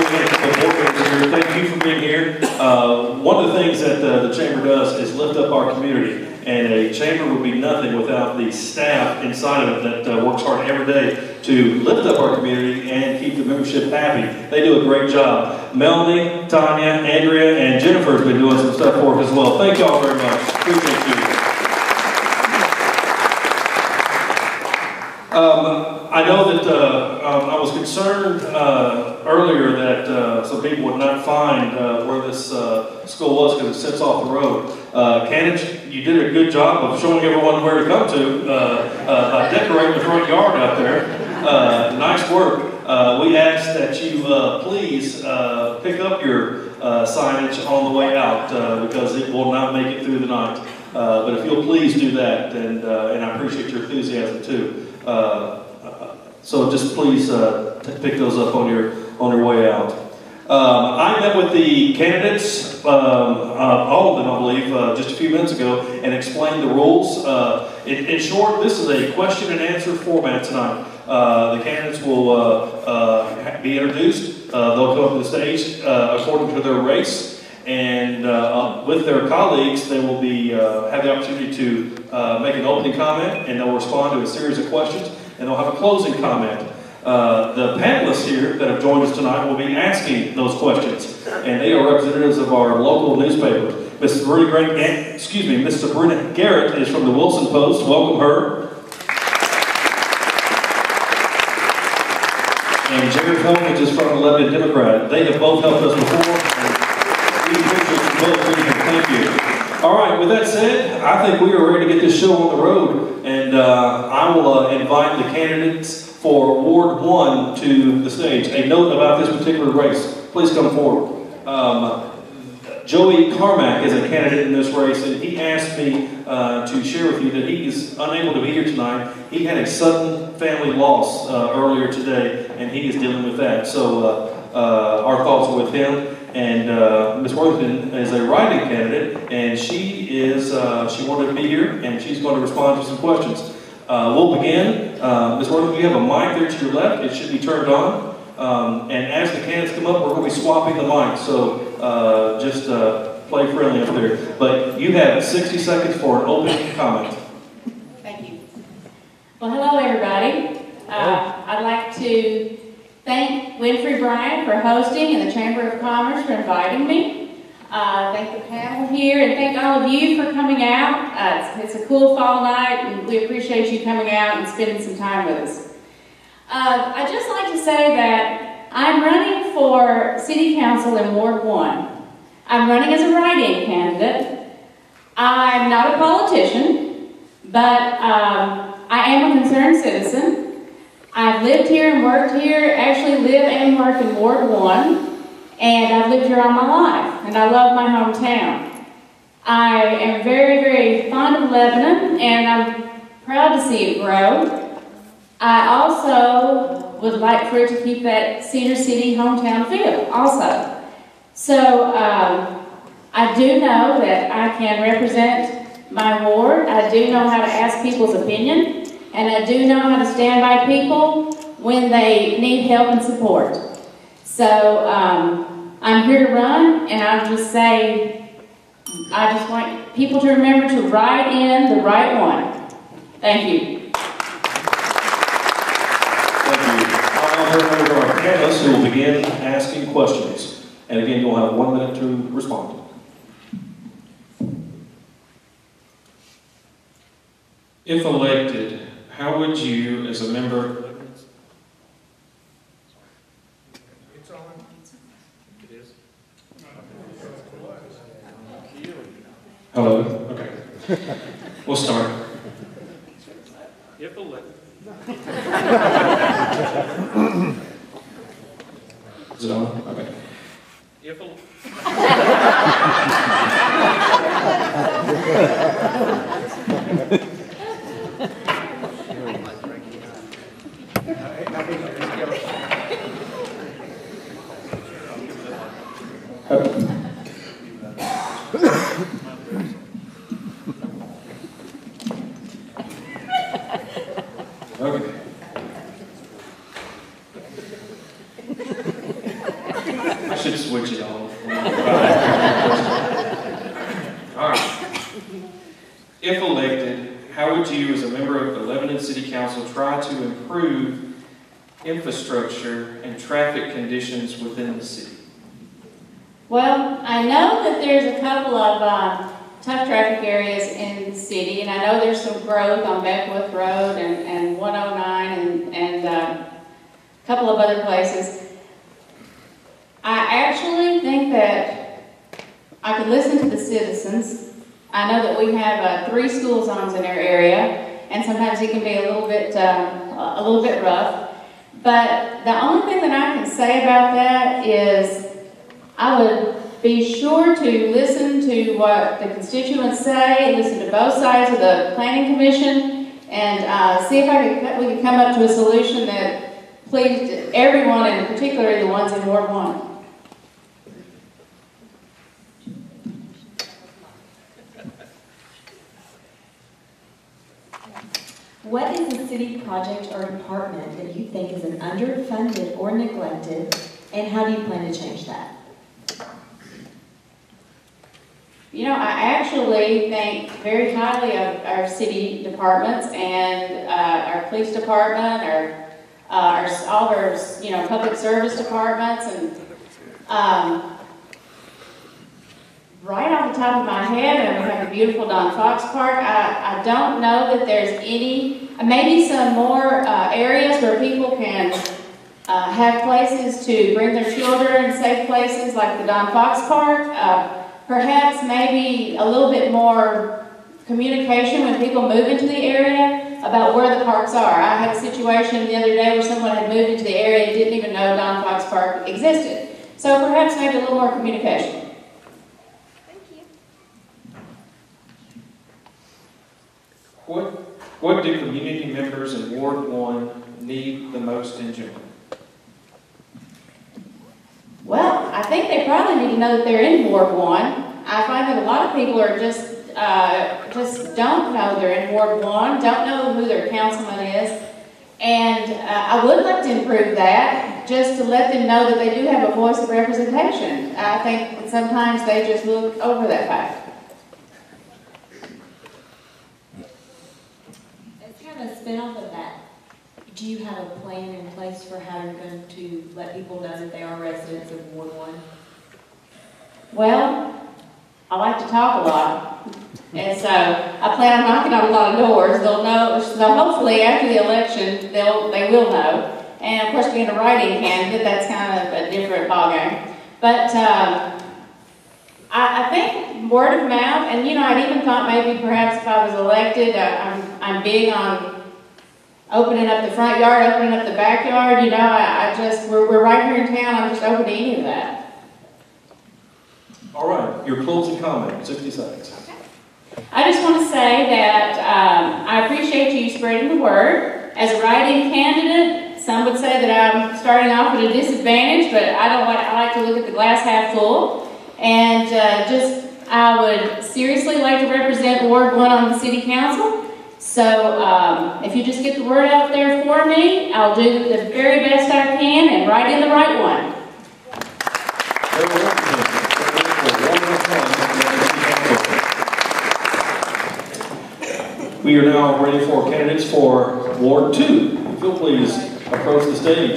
again, thank you for being here. One of the things that the Chamber does is lift up our community, and a Chamber would be nothing without the staff inside of it that works hard every day to lift up our community and keep the membership happy. They do a great job. Melanie, Tanya, Andrea, and Jennifer has been doing some stuff for us as well. Thank y'all very much. Appreciate you. I know that I was concerned earlier that some people would not find where this school was because it sits off the road. Candace, you did a good job of showing everyone where to come to by decorating the front yard out there. Nice work. We ask that you please pick up your signage on the way out because it will not make it through the night. But if you'll please do that, and I appreciate your enthusiasm too. So just please pick those up on your way out. I met with the candidates, all of them I believe, just a few minutes ago, and explained the rules. In short, this is a question and answer format tonight. The candidates will be introduced. They'll come up to the stage according to their race, and with their colleagues, they will be have the opportunity to make an opening comment, and they'll respond to a series of questions, and they'll have a closing comment. The panelists here that have joined us tonight will be asking those questions, and they are representatives of our local newspaper. Miss Sabrina Garrett is from the Wilson Post. Welcome her. And Jerry Felkins is from the Lebanon Democrat. They have both helped us before, and we appreciate you both being here. Thank you. All right, with that said, I think we are ready to get this show on the road, and I will invite the candidates for Ward 1 to the stage. A note about this particular race. Please come forward. Joey Carmack is a candidate in this race, and he asked me to share with you that he is unable to be here tonight. He had a sudden family loss earlier today, and he is dealing with that. So our thoughts are with him. And Ms. Worthington is a writing candidate, and she wanted to be here, and she's going to respond to some questions. We'll begin. Ms. Worthington, you have a mic there to your left. It should be turned on. And as the candidates come up, we're going to be swapping the mic. So just play friendly up there. But you have 60 seconds for an opening comment. Thank you. Well, hello, everybody. I'd like to thank Winfrey Bryant for hosting and the Chamber of Commerce for inviting me. Thank the panel here, and thank all of you for coming out. It's a cool fall night, and we appreciate you coming out and spending some time with us. I'd just like to say that I'm running for City Council in Ward 1. I'm running as a write-in candidate. I'm not a politician, but I am a concerned citizen. I've lived here and worked here, actually live and work in Ward 1. And I've lived here all my life, and I love my hometown. I am very, very fond of Lebanon, and I'm proud to see it grow. I also would like for it to keep that Cedar City hometown feel, also. So I do know that I can represent my ward. I do know how to ask people's opinion, and I do know how to stand by people when they need help and support. So I'm here to run, and I'll just say, I just want people to remember to write in the right one. Thank you. Thank you. I'll turn it over to our panelists who will begin asking questions. And again, you'll have 1 minute to respond. If elected, how would you, as a member... Hello? Okay. We'll start. If elected. Is it on? Okay. If elected. Okay. I should switch it on. All right. If elected, how would you, as a member of the Lebanon City Council, try to improve infrastructure and traffic conditions within the city? Well, I know that there's a couple of tough traffic areas in the city, and I know there's some growth on Beckwith Road and 109 and a couple of other places. I actually think that I could listen to the citizens. I know that we have 3 school zones in our area, and sometimes it can be a little bit rough. But the only thing that I can say about that is I would be sure to listen to what the constituents say, listen to both sides of the Planning Commission, and see if we could come up to a solution that pleased everyone, and particularly the ones in Ward 1. What is a city project or department that you think is an underfunded or neglected, and how do you plan to change that? You know, I actually think very highly of our city departments and our police department, all of our public service departments, and right off the top of my head, and we have a beautiful Don Fox Park. I don't know that there's maybe some more areas where people can have places to bring their children, safe places like the Don Fox Park. Perhaps maybe a little bit more communication when people move into the area about where the parks are. I had a situation the other day where someone had moved into the area and didn't even know Don Fox Park existed. So perhaps maybe a little more communication. What do community members in Ward 1 need the most in general? Well, I think they probably need to know that they're in Ward 1. I find that a lot of people are just don't know they're in Ward 1, don't know who their councilman is, and I would like to improve that, just to let them know that they do have a voice of representation. I think that sometimes they just look over that fact. As kind of a spin-off of that, do you have a plan in place for how you're going to let people know that they are residents of Ward 1? Well, I like to talk a lot, and so I plan on knocking on a lot of doors. They'll know, so hopefully after the election, they will know. And of course, being a write-in candidate, that's kind of a different ballgame. But I think word of mouth, and I'd even thought maybe perhaps if I was elected, I'm big on opening up the front yard, opening up the backyard. We're right here in town. I'm just open to any of that. All right, your closing comment, 60 seconds. I just want to say that I appreciate you spreading the word. As a write-in candidate, some would say that I'm starting off at a disadvantage, but I like to look at the glass half full. And I would seriously like to represent Ward 1 on the City Council. So if you just get the word out there for me, I'll do the very best I can and write in the right one. We are now ready for candidates for Ward 2. If you'll please approach the stage.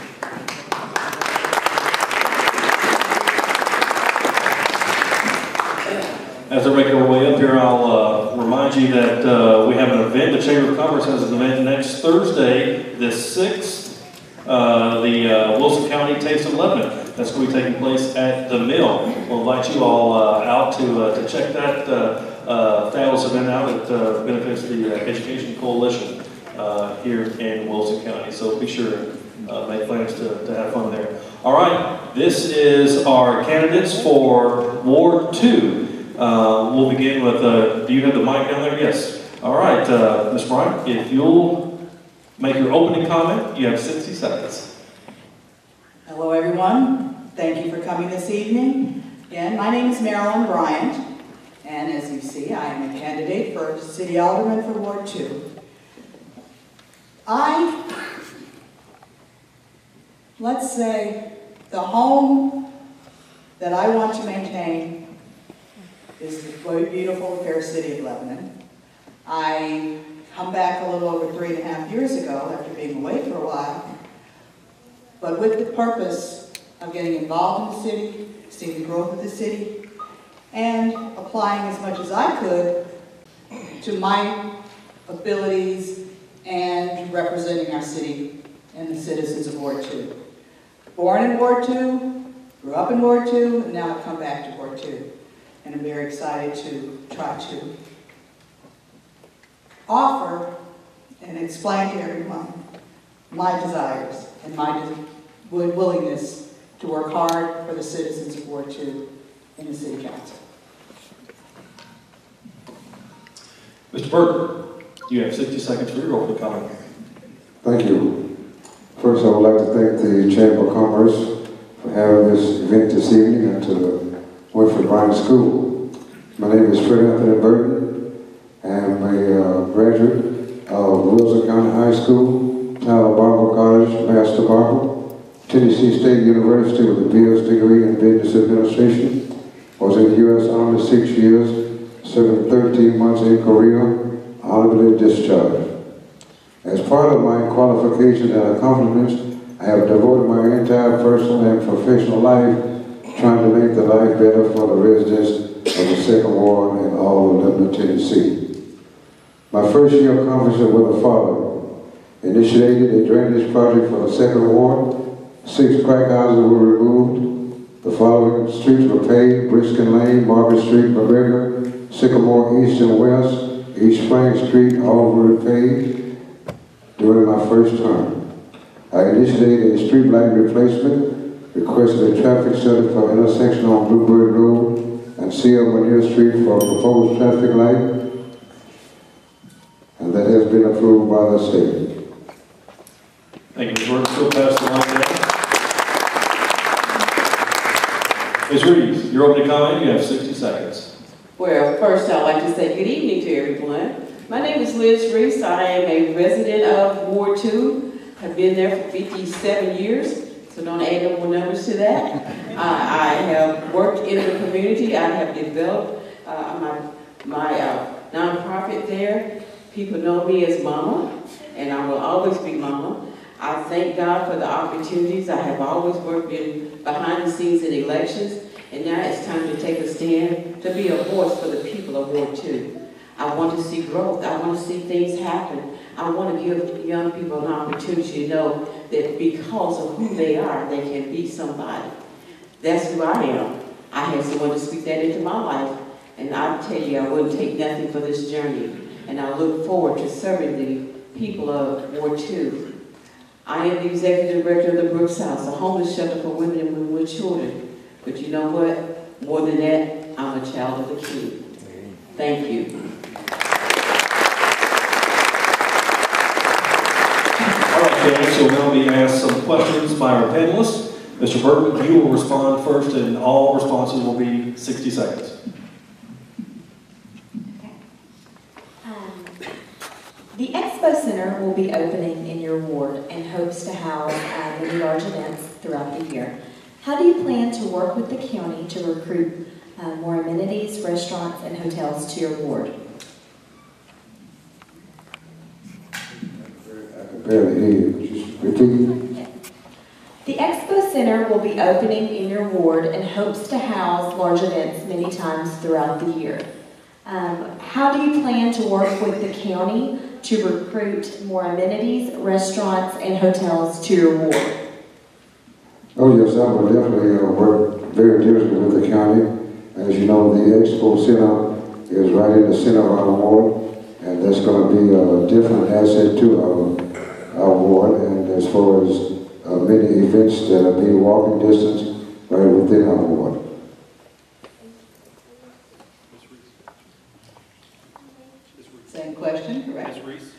As they're making their way up here, I'll remind you that we have an event. The Chamber of Commerce has an event next Thursday, the 6th, the Wilson County Taste of Lebanon. That's going to be taking place at the Mill. We'll invite you all out to check that fabulous event out. It benefits the Education Coalition here in Wilson County. So be sure to make plans to have fun there. All right, this is our candidates for Ward 2. We'll begin with, do you have the mic down there? Yes. All right, Ms. Bryant, if you'll make your opening comment, you have 60 seconds. Hello, everyone. Thank you for coming this evening. Again, my name is Marilyn Bryant, and as you see, I am a candidate for City Alderman for Ward 2. Let's say, the home that I want to maintain is the beautiful, fair city of Lebanon. I come back a little over 3.5 years ago after being away for a while, but with the purpose of getting involved in the city, seeing the growth of the city, and applying as much as I could to my abilities and representing our city and the citizens of Ward 2. Born in Ward 2, grew up in Ward 2, and now I've come back to Ward 2. And I'm very excited to try to offer and explain to everyone my desires and my willingness to work hard for the citizens of Ward 2 in the City Council. Mr. Burton, you have 60 seconds for your opening comment. Thank you. First, I would like to thank the Chamber of Commerce for having this event this evening and to the Winfred Bryant School. My name is Fred Anthony Burton. I am a graduate of Wilson County High School, Tyler Barber College, Master Barber, Tennessee State University with a BS degree in Business Administration. I was in the U.S. Army 6 years, serving 13 months in Korea, honorably discharged. As part of my qualifications and accomplishments, I have devoted my entire personal and professional life trying to make the life better for the residents of the Second Ward and all of Lebanon, Tennessee. My first year accomplishment was the following. Initiated a drainage project for the Second Ward. 6 crack houses were removed. The following streets were paved: Briskin Lane, Market Street, McGregor, Sycamore East and West, East Spring Street, all were paved during my first term. I initiated a street light replacement, requested a traffic study for intersection on Bluebird Road and C.L. Manier Street for a proposed traffic light, and that has been approved by the state. Thank you, Mr. Burton. Still pass the line down. Ms. Reeves, your opening comment, you have 60 seconds. Well, first I'd like to say good evening to everyone. My name is Liz Reese. I am a resident of Ward 2. I've been there for 57 years, so don't add no more numbers to that. I have worked in the community. I have developed my nonprofit there. People know me as Mama, and I will always be Mama. I thank God for the opportunities. I have always worked behind the scenes in elections, and now it's time to take a stand to be a voice for the people of Ward 2. I want to see growth. I want to see things happen. I want to give young people an opportunity to know that because of who they are, they can be somebody. That's who I am. I had someone to speak that into my life, and I tell you, I wouldn't take nothing for this journey. And I look forward to serving the people of Ward 2. I am the executive director of the Brooks House, a homeless shelter for women and women with children. But you know what? More than that, I'm a child of the King. Thank you. All right, Janice, you'll now be asked some questions by our panelists. Mr. Burton, you will respond first, and all responses will be 60 seconds. The Expo Center will be opening in your ward and hopes to house many large events throughout the year. How do you plan to work with the county to recruit more amenities, restaurants, and hotels to your ward? I can barely hear you. Just repeat. The Expo Center will be opening in your ward and hopes to house large events many times throughout the year. How do you plan to work with the county to recruit more amenities, restaurants, and hotels to your ward? Oh yes, I will definitely work very diligently with the county. As you know, the Expo Center is right in the center of our ward, and that's going to be a different asset to our ward. And as far as many events that will be walking distance right within our ward. Same question, correct?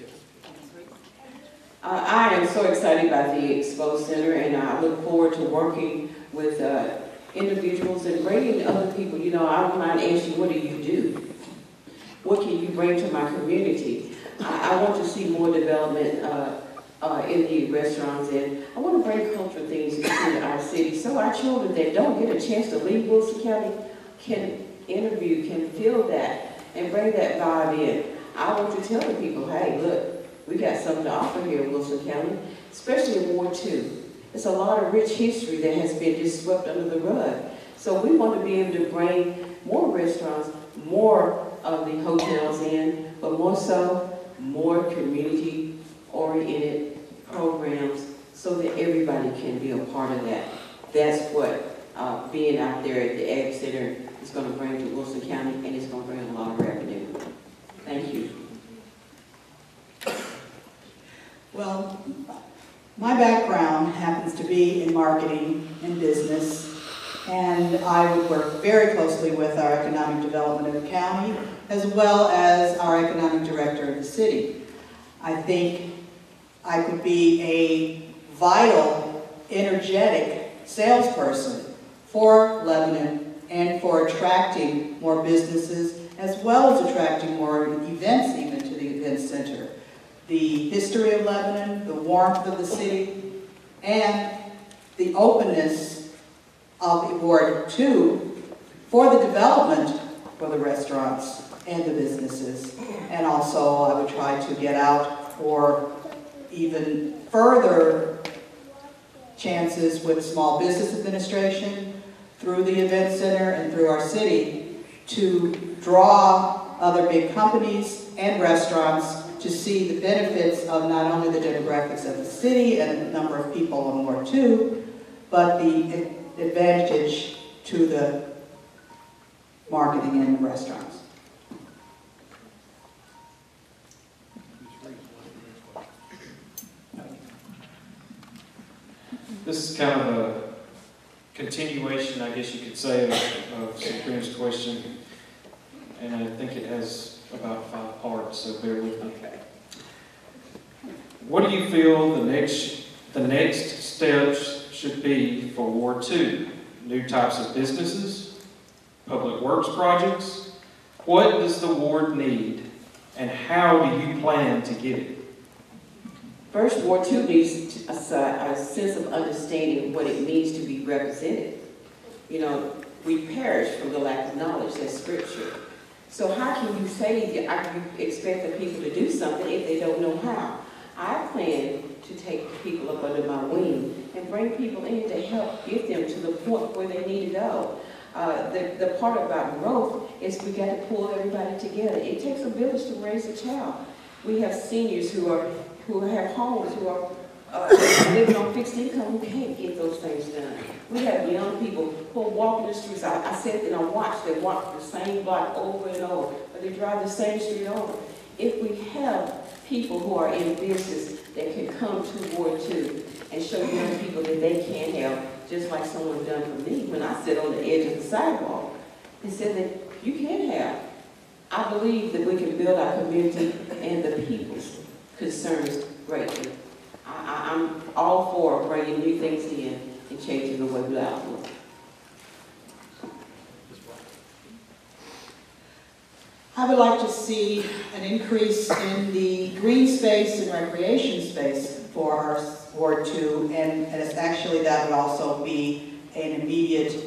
I am so excited about the Expo Center, and I look forward to working with individuals and bringing other people. You know, I don't mind asking, what do you do? What can you bring to my community? I want to see more development in the restaurants, and I want to bring cultural things into our city so our children that don't get a chance to leave Wilson County can interview, can feel that, and bring that vibe in. I want to tell the people, hey, look, we got something to offer here in Wilson County, especially in Ward 2. There's a lot of rich history that has been just swept under the rug. So we want to be able to bring more restaurants, more of the hotels in, but more so, more community-oriented programs so that everybody can be a part of that. That's what being out there at the Ag Center is going to bring to Wilson County, and it's going to bring a lot of revenue. Thank you. Well, my background happens to be in marketing and business, and I would work very closely with our economic development of the county, as well as our economic director of the city. I think I could be a vital, energetic salesperson for Lebanon and for attracting more businesses, as well as attracting more events even to the event center. The history of Lebanon, the warmth of the city, and the openness of Ward 2 for the development for the restaurants and the businesses. And also I would try to get out for even further chances with Small Business Administration through the event center and through our city to draw other big companies and restaurants to see the benefits of not only the demographics of the city and the number of people on Ward 2, but the advantage to the marketing and the restaurants. This is kind of a continuation, I guess you could say, of Supreme's question, and I think it has about 5 parts, so bear with me. What do you feel the next steps should be for Ward 2? New types of businesses? Public works projects? What does the ward need, and how do you plan to get it? First, Ward 2 needs a sense of understanding what it means to be represented. You know, we perish from the lack of knowledge, that's scripture. So how can you say, you expect the people to do something if they don't know how? I plan to take people up under my wing and bring people in to help get them to the point where they need to go. The part about growth is we got to pull everybody together. It takes a village to raise a child. We have seniors who have homes, who are living on fixed income, who can't get those things done. We have young people who are walking the streets. I sat and I watched them walk the same block over and over, but they drive the same street over. If we have people who are in business that can come to Ward 2 and show young people that they can help, just like someone done for me when I sit on the edge of the sidewalk, they said that you can help. I believe that we can build our community and the people's concerns greatly. I'm all for bringing new things in and changing the way we outlook. I would like to see an increase in the green space and recreation space for our Ward 2, and it's actually that would also be an immediate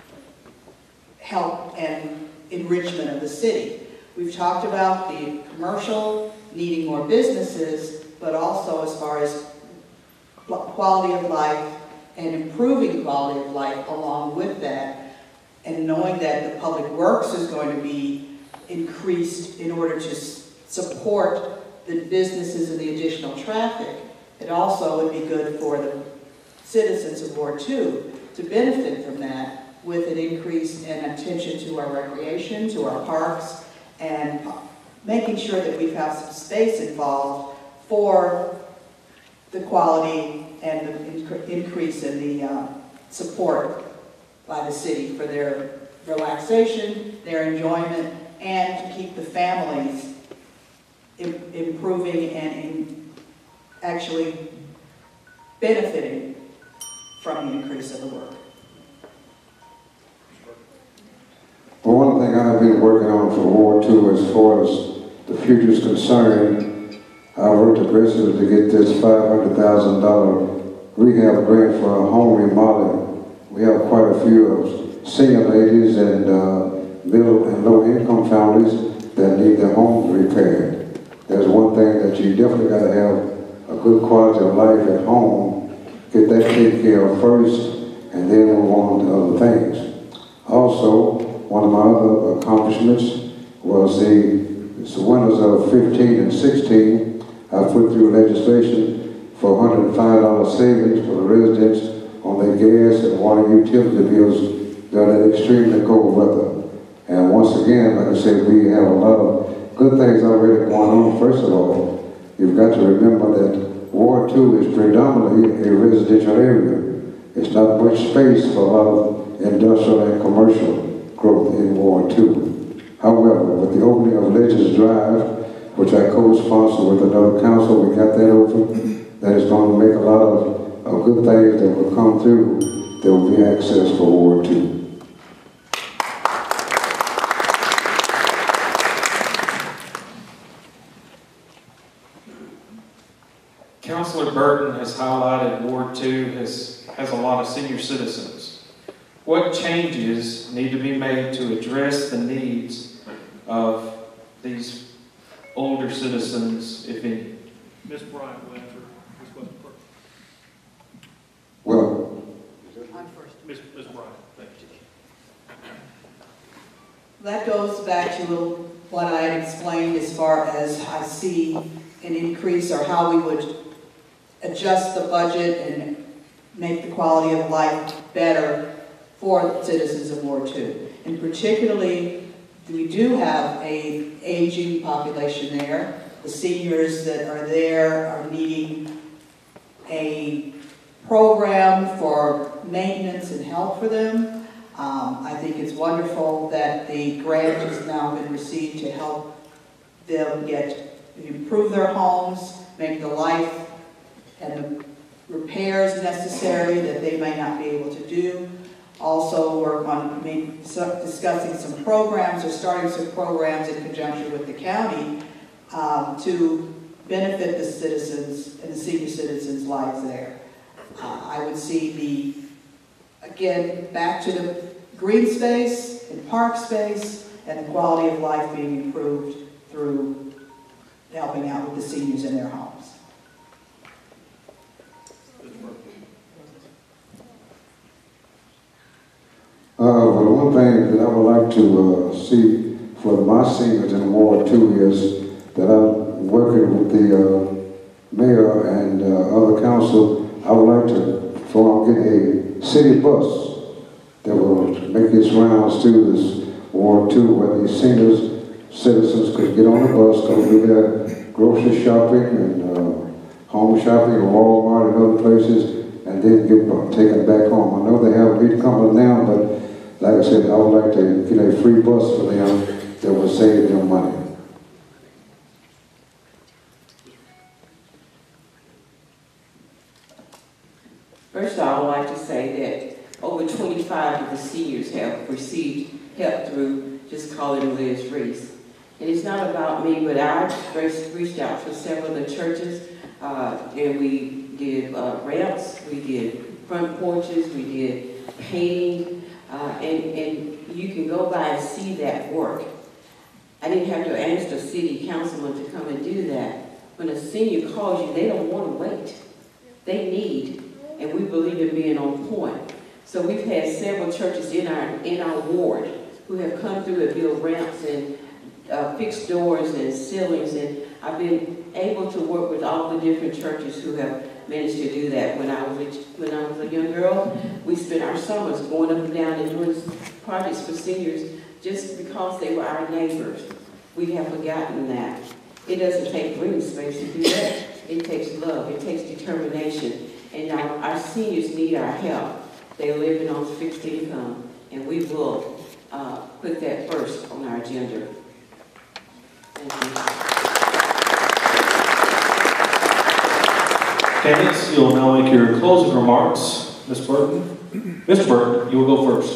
help and enrichment of the city. We've talked about the commercial needing more businesses, but also as far as quality of life and improving quality of life along with that, and knowing that the public works is going to be increased in order to support the businesses and the additional traffic. It also would be good for the citizens of Ward 2 to benefit from that with an increase in attention to our recreation, to our parks, and making sure that we have some space involved for the quality and the increase in the support by the city for their relaxation, their enjoyment, and to keep the families improving and actually benefiting from the increase of the work. Well, one thing I've been working on for Ward 2 as far as the future is concerned, I worked aggressively to get this $500,000 rehab grant for a home remodeling. We have quite a few of senior ladies and middle and low income families that need their homes repaired. There's one thing that you definitely got to have a good quality of life at home. Get that taken care of first, and then move on to other things. Also, one of my other accomplishments was the winters of 15 and 16. I put through legislation for $105 savings for the residents on their gas and water utility bills during that extremely cold weather. And once again, like I said, we have a lot of good things already going on. First of all, you've got to remember that Ward 2 is predominantly a residential area. It's not much space for a lot of industrial and commercial growth in Ward 2. However, with the opening of Legends Drive, which I co-sponsor with another council, we got that open. That is going to make a lot of good things that will come through. There will be access for Ward 2. Councilor Burton has highlighted Ward 2 has a lot of senior citizens. What changes need to be made to address the needs of these older citizens, if any? Ms. Bryant will answer this question first. Well, I'm first. Ms. Bryant, thank you. That goes back to what I had explained as far as I see an increase or how we would adjust the budget and make the quality of life better for citizens of Ward 2. And particularly, we do have an aging population there. The seniors that are there are needing a program for maintenance and help for them. I think it's wonderful that the grant has now been received to help them improve their homes, make the life and the repairs necessary that they may not be able to do. Also work on discussing some programs or starting some programs in conjunction with the county to benefit the citizens and the senior citizens' lives there. I would see again, back to the green space and park space and the quality of life being improved through helping out with the seniors in their homes. Well, one thing that I would like to see for my seniors in Ward 2 is that I'm working with the mayor and other council. I would like to get a city bus that will make its rounds through this Ward 2 where these seniors, citizens could get on the bus, go do their grocery shopping and home shopping at Walmart and other places, and then get taken back home. I know they have a meeting coming now, but like I said, I would like to get a free bus for them that will save them money. First of all, I would like to say that over 25 of the seniors have received help through just calling Liz Reese. And it's not about me, but I reached out to several of the churches, and we did ramps, we did front porches, we did painting, and you can go by and see that work. I didn't have to ask the city councilman to come and do that. When a senior calls you, they don't want to wait. They need, and we believe in being on point. So we've had several churches in our ward who have come through and built ramps and fixed doors and ceilings, and I've been able to work with all the different churches who have managed to do that. When I was a young girl, we spent our summers going up and down and doing projects for seniors just because they were our neighbors. We have forgotten that. It doesn't take green space to do that. It takes love, it takes determination, and our seniors need our help. They're living on fixed income, and we will put that first on our agenda. Thank you. Candace, you'll now make your closing remarks. Ms. Burton. Mr. Burton, you will go first.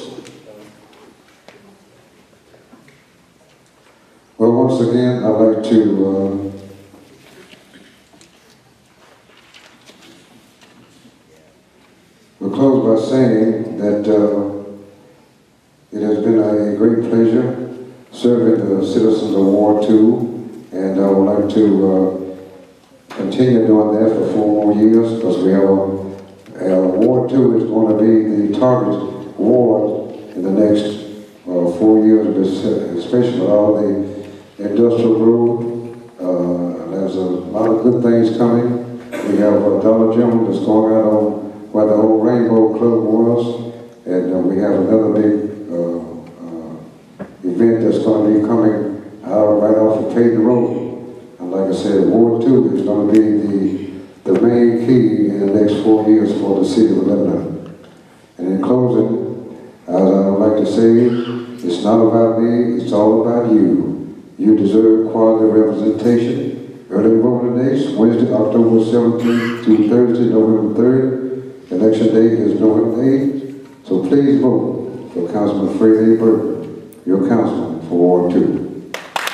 Well, once again, I'd like to will close by saying that it has been a great pleasure serving the citizens of Ward 2, and I would like to continue doing that for 4 more years, because we have Ward 2 is going to be the target ward in the next 4 years, especially with all the industrial growth. There's a lot of good things coming. We have a Dollar General that's going out on where the old Rainbow Club was, and we have another big event that's going to be coming out right off of Peyton Road. And like I said, Ward 2 is going to be the main key in the next 4 years for the city of Lebanon. And in closing, as I would like to say, it's not about me, it's all about you. You deserve quality representation. Early voting days, Wednesday, October 17th through Thursday, November 3rd. Election day is November 8th. So please vote for Councilman Fred A. Burton, your councilman for Ward 2.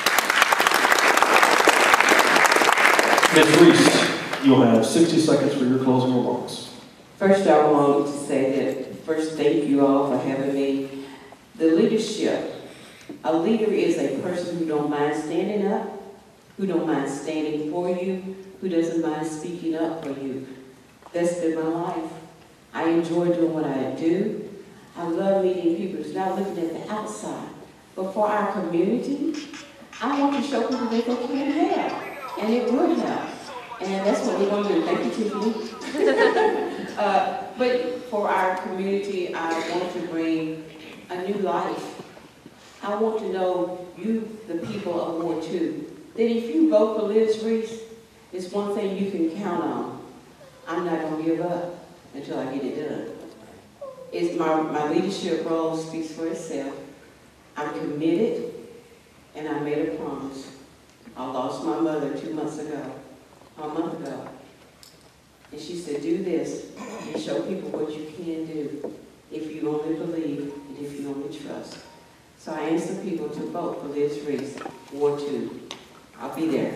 Ms. Reese, you'll have 60 seconds for your closing remarks. First, I want to say that, first, thank you all for having me. The leadership, a leader is a person who don't mind standing up, who don't mind standing for you, who doesn't mind speaking up for you. That's been my life. I enjoy doing what I do. I love meeting people. It's not looking at the outside. But for our community, I want to show people that they can have, and it will have. And that's what we're going to do. Thank you, Tiffany. But for our community, I want to bring a new life. I want to know you, the people of Ward 2, that if you vote for Liz Reese, it's one thing you can count on. I'm not going to give up until I get it done. It's my leadership role speaks for itself. I'm committed, and I made a promise. I lost my mother a month ago. And she said, do this and show people what you can do if you only believe and if you only trust. So I asked the people to vote for Liz Reese, Ward 2. I'll be there.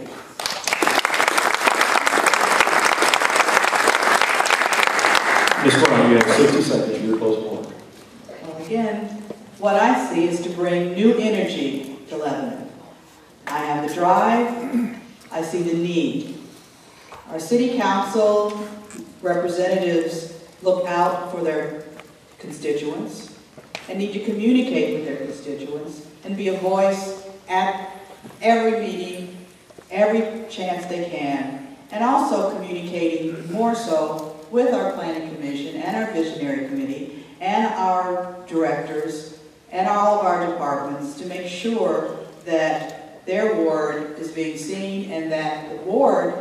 Ms. Brown, you have 60 seconds for your closing remarks. Well, again, what I see is to bring new energy to Lebanon. I have the drive, I see the need. Our city council representatives look out for their constituents and need to communicate with their constituents and be a voice at every meeting, every chance they can, and also communicating more so with our planning commission and our visionary committee and our directors and all of our departments to make sure that their ward is being seen and that the ward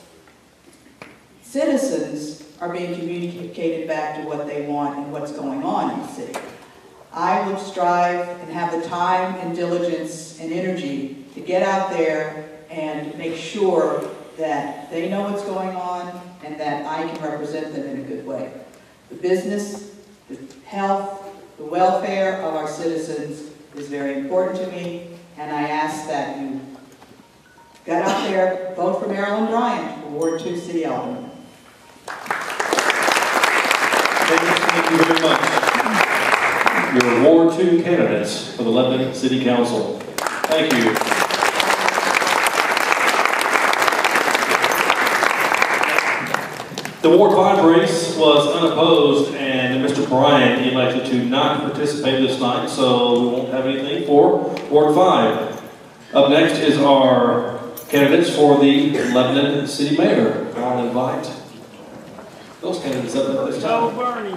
citizens are being communicated back to what they want and what's going on in the city. I would strive and have the time and diligence and energy to get out there and make sure that they know what's going on and that I can represent them in a good way. The business, the health, the welfare of our citizens is very important to me, and I ask that you get out there, vote for Marilyn Bryant for Ward 2 City Alderman. Thank you very much. Your Ward 2 candidates for the Lebanon City Council. Thank you. The Ward 5 race was unopposed, and Mr. Bryan elected to not participate this night, so we won't have anything for Ward 5. Up next is our candidates for the Lebanon City Mayor. I'll invite those candidates up at this time. Bernie.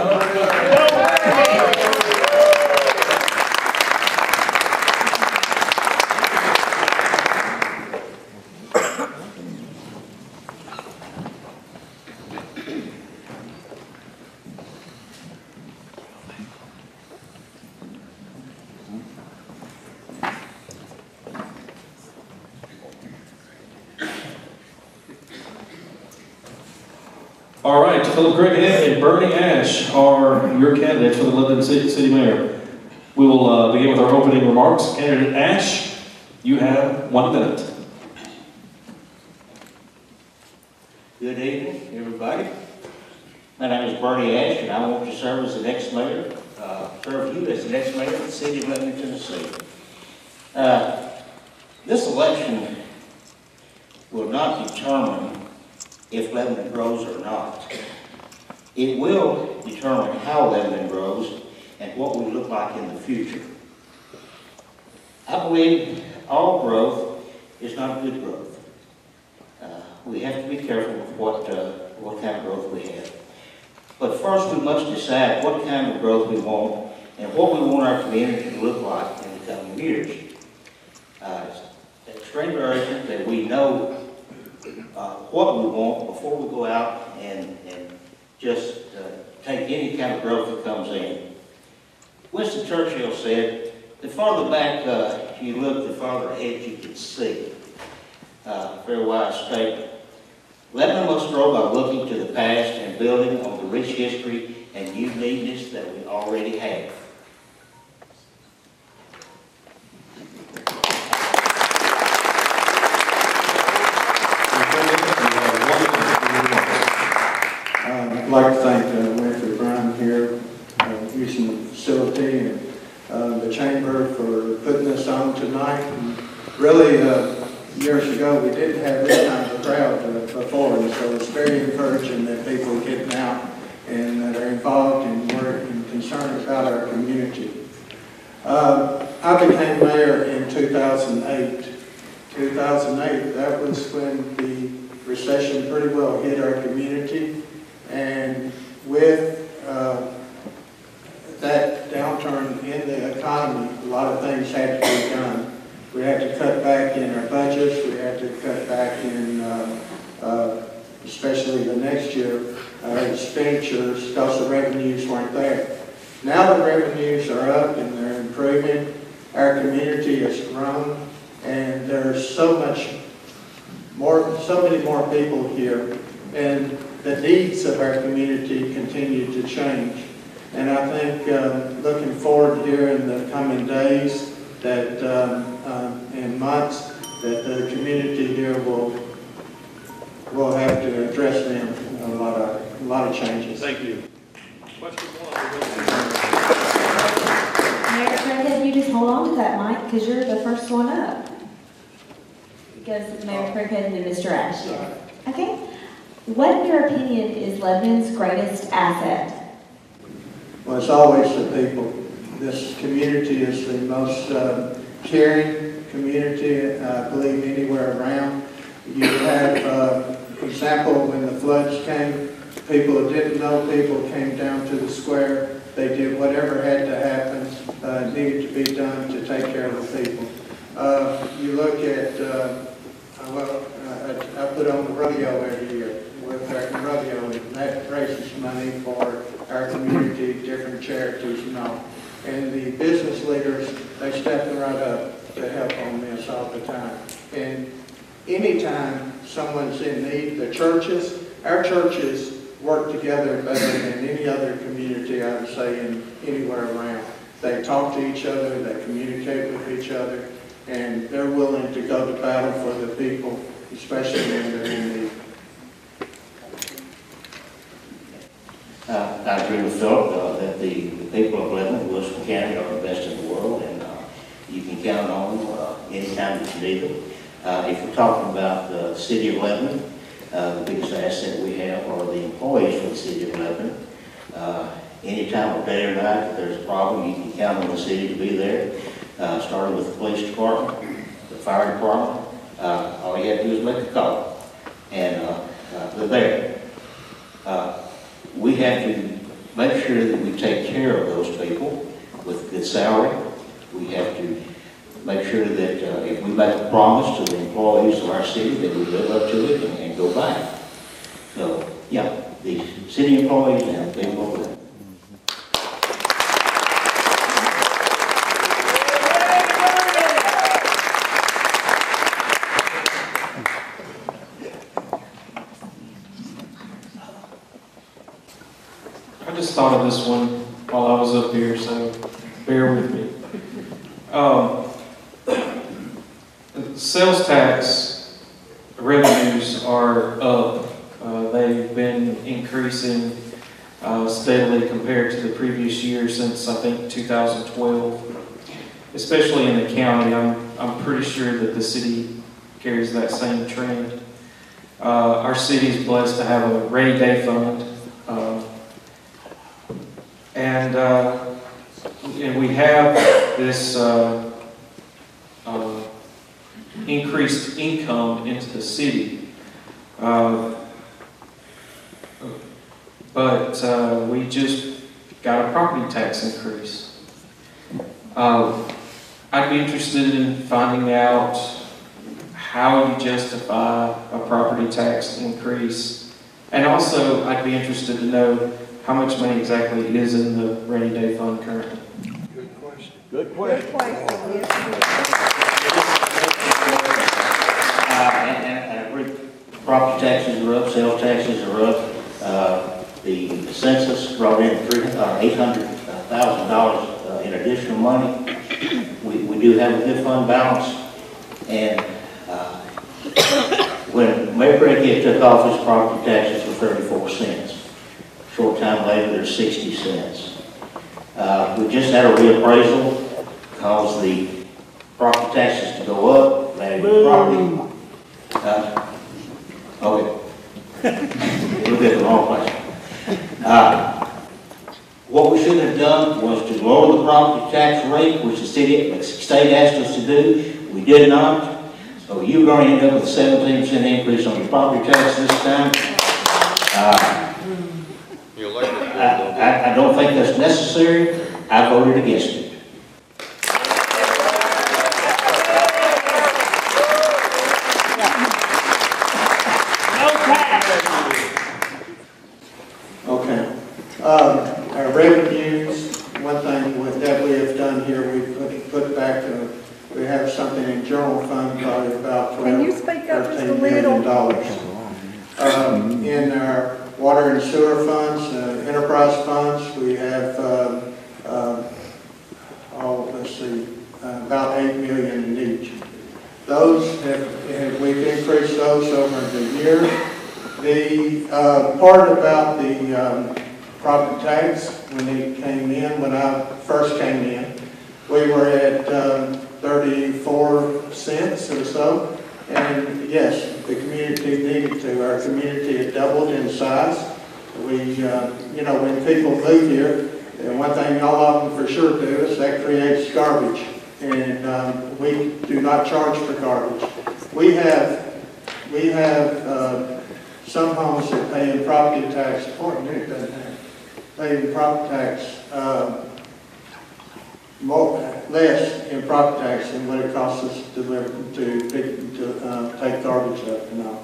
All right, Philip Craighead and Bernie Ash are your candidates for the Lebanon City Mayor. We will begin with our opening remarks. Candidate Ash, you have 1 minute. Good evening, everybody. My name is Bernie Ash, and I want to serve as the next mayor, serve you as the next mayor of the city of Lebanon, Tennessee. This election will not determine if Lebanon grows or not. It will determine how Lebanon grows and what we look like in the future. I believe all growth is not good growth. We have to be careful with what kind of growth we have. But first we must decide what kind of growth we want and what we want our community to look like in the coming years. It's extremely urgent that we know what we want before we go out and just take any kind of growth that comes in. Winston Churchill said, the farther back you look, the farther ahead you can see. Very wise statement. Lebanon must grow by looking to the past and building on the rich history and uniqueness that we already have. I'd like to thank Winfrey Bryan here, using the facility, and the chamber for putting this on tonight. And really, years ago, we didn't have this kind of crowd before, and so it's very encouraging that people are getting out and that are involved and and concerned about our community. I became mayor in 2008. 2008, that was when the recession pretty well hit our community, and with that downturn in the economy, a lot of things had to be done. We had to cut back in our budgets, we had to cut back in, especially the next year, expenditures because the revenues weren't there. Now the revenues are up and they're improving. Our community has grown, and there's so many more people here, and the needs of our community continue to change. And I think looking forward here in the coming days that and months, that the community here will have to address them a lot of changes. Thank you. Question one. Mayor Craighead, you just hold on to that mic because you're the first one up. It goes to Mayor Craighead and then Mr. Ash. Yes. Okay. What, in your opinion, is Lebanon's greatest asset? Well, it's always the people. This community is the most caring community, I believe, anywhere around. You have, for example, when the floods came, people who didn't know people came down to the square. They did whatever had to happen, needed to be done to take care of the people. You look at, I put on the rodeo every year with our rodeo, and that raises money for our community, different charities and all. And the business leaders, they step right up to help on this all the time. And anytime someone's in need, our churches work together better than any other community, I would say, anywhere around. They talk to each other, they communicate with each other, and they're willing to go to battle for the people, especially when they're in need. I agree with Philip that the people of Lebanon, Wilson County, are the best in the world, and you can count on them anytime that you need them. If we're talking about the city of Lebanon, the biggest asset we have are the employees for the city of Lebanon. Any time of day or night, if there's a problem, you can count on the city to be there. Starting with the police department, the fire department, all you have to do is make a call, and they're there. We have to make sure that we take care of those people with good salary. We have to make sure that if we make a promise to the employees of our city, that we live up to it and go back. So, yeah, the city employees and the people of Lebanon. I just thought of this one while I was up here, so bear with me. Sales tax revenues are up. They've been increasing steadily compared to the previous year since, I think, 2012. Especially in the county, I'm pretty sure that the city carries that same trend. Our city is blessed to have a rainy day fund, and we have this increased income into the city. But we just got a property tax increase. I'd be interested in finding out how you justify a property tax increase. And also, I'd be interested to know how much money exactly is in the rainy day fund currently. Good question. Good question. And I agree, property taxes are up, sales taxes are up. The census brought in $800,000 in additional money. We do have a good fund balance, and when Mayor Breckitt took office, property taxes were 34 cents. Short time later, they're 60 cents. We just had a reappraisal, caused the property taxes to go up, value of property. Okay. Look at the wrong place. What we should have done was to lower the property tax rate, which the state asked us to do. We did not. So you're going to end up with a 17% increase on your property tax this time. I don't think that's necessary. I voted against it. Okay. Our revenues, one thing that we have done here, we put back, we have something in general fund, probably about $13 million. In our water and sewer funds, enterprise funds, we have, about $8 million in each. Those we've increased those over the year. The part about the property tax, when it came in, when I first came in, we were at 34 cents or so. And yes, the community needed to. Our community had doubled in size. We, when people move here, and one thing all of them for sure do is that creates garbage. And we do not charge for garbage. We have some homes that pay in property tax, pay in property tax less in property tax than what it costs us to take garbage up and all.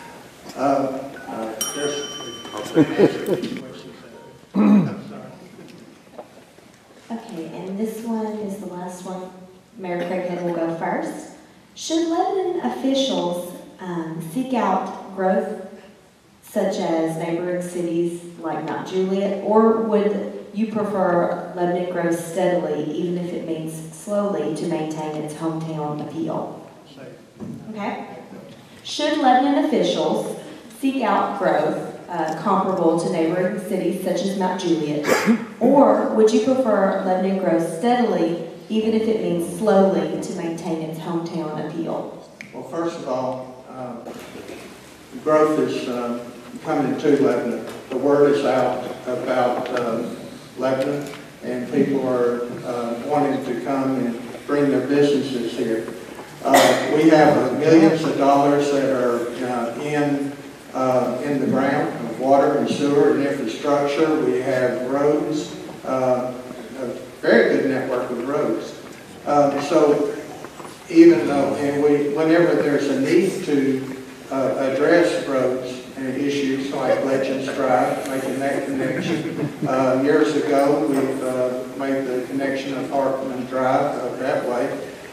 Okay, and this one is the last one. Mayor Craighead will go first. Should Lebanon officials seek out growth such as neighboring cities like Mount Juliet, or would you prefer Lebanon grows steadily, even if it means slowly, to maintain its hometown appeal? Okay. Should Lebanon officials seek out growth comparable to neighboring cities such as Mount Juliet, or would you prefer Lebanon grows steadily, even if it means slowly, to maintain its hometown appeal? Well, first of all, growth is coming to Lebanon. The word is out about Lebanon, and people are wanting to come and bring their businesses here. We have millions of dollars that are in the ground of water and sewer and infrastructure. We have roads, a very good network of roads. So even though, whenever there's a need to address roads and issues like Legends Drive, making that connection. Years ago, we've made the connection of Hartman Drive that way.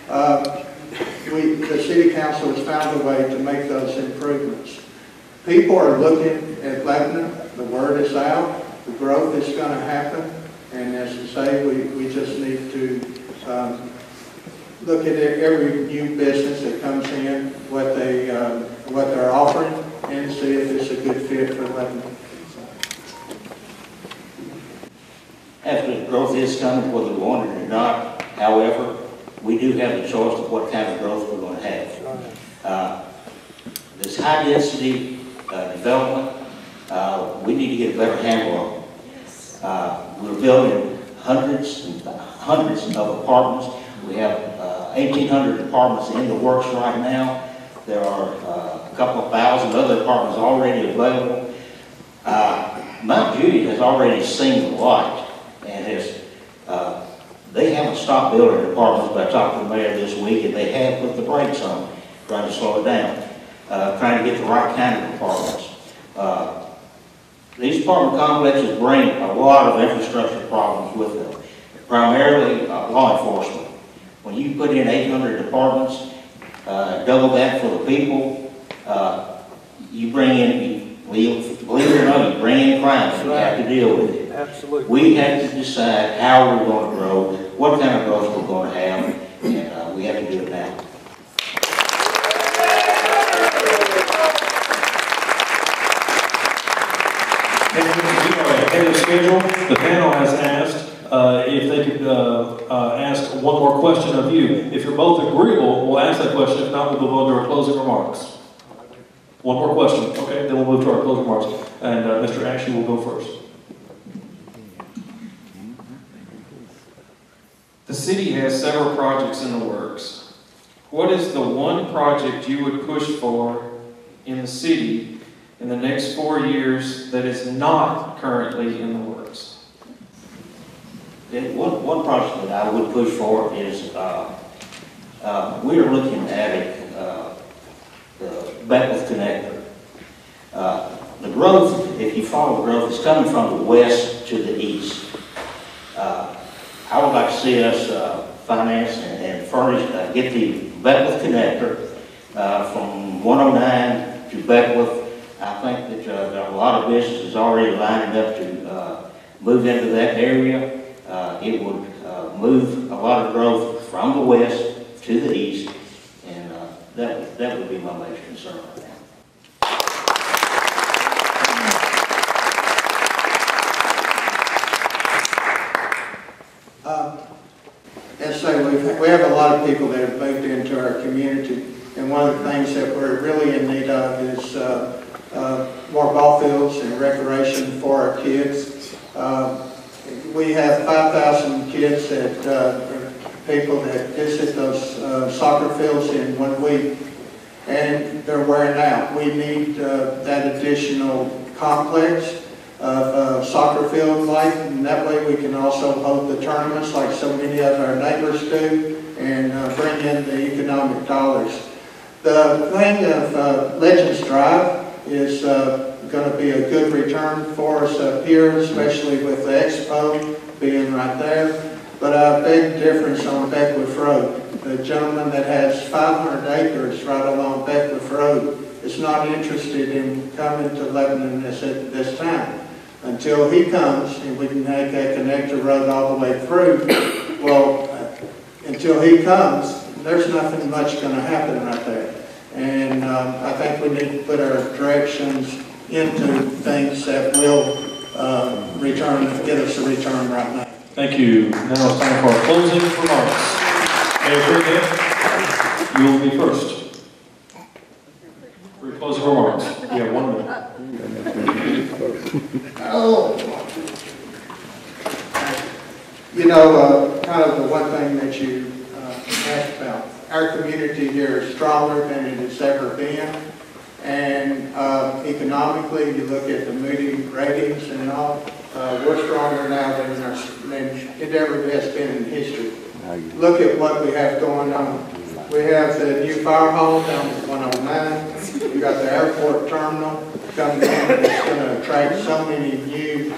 The City Council has found a way to make those improvements. People are looking at Lebanon. The word is out. The growth is going to happen. And as I say, we just need to look at every new business that comes in, what they're offering, and see if it's a good fit for Lebanon. is coming, whether we want it or not. However, we do have the choice of what kind of growth we're going to have. This high-density development, we need to get a better handle on. We're building hundreds of apartments. We have 1,800 apartments in the works right now. There are a couple of thousand other apartments already available. Mount Judy has already seen the light and has, they haven't stopped building apartments, but I talked to the mayor this week and they have put the brakes on, trying to slow it down, trying to get the right kind of apartments. These apartment complexes bring a lot of infrastructure problems with them, primarily law enforcement. When you put in 800 apartments, double that for the people, you bring in, believe it or not, you bring in crime and you have to deal with it. Absolutely. We have to decide how we're going to grow, what kind of growth we're going to have, and we have to do it now. Ahead of schedule, the panel has asked if they could ask one more question of you. If you're both agreeable, we'll ask that question. If not, we'll move on to our closing remarks. One more question, okay? Then we'll move to our closing remarks. And Mr. Ashley will go first. The city has several projects in the works. What is the one project you would push for in the city in the next 4 years that is not currently in the works? One project that I would push for is we are looking at the Beckwith Connector. The growth, if you follow the growth, is coming from the west to the east. I would like to see us finance and furnish, get the Beckwith Connector from 109 to Beckwith. I think that there are a lot of businesses already lining up to move into that area. It would move a lot of growth from the west to the east, and that would be my major concern right now. As I say, we have a lot of people that have moved into our community, and one of the things that we're really in need of is more ball fields and recreation for our kids. We have 5,000 kids that people that visit those soccer fields in 1 week, and they're wearing out. We need that additional complex of soccer field like, and that way we can also hold the tournaments like so many of our neighbors do, and bring in the economic dollars. The thing of Legends Drive is going to be a good return for us up here, especially with the expo being right there. But a big difference on Beckwith Road. The gentleman that has 500 acres right along Beckwith Road is not interested in coming to Lebanon at this time. Until he comes and we can make that connector road all the way through, well, until he comes, there's nothing much going to happen right there. And I think we need to put our directions into things that will get us a return right now. Thank you. Now it's time for our closing remarks. Mayor Freeman, you will be first. For your closing remarks, you have 1 minute. Oh, you know, kind of the one thing that you asked about, our community here is stronger than it has ever been, and economically, you look at the Moody ratings and all, we're stronger now than it ever has been in history. Look at what we have going on. We have the new fire hall down at 109. We got the airport terminal coming in. It's going to attract so many new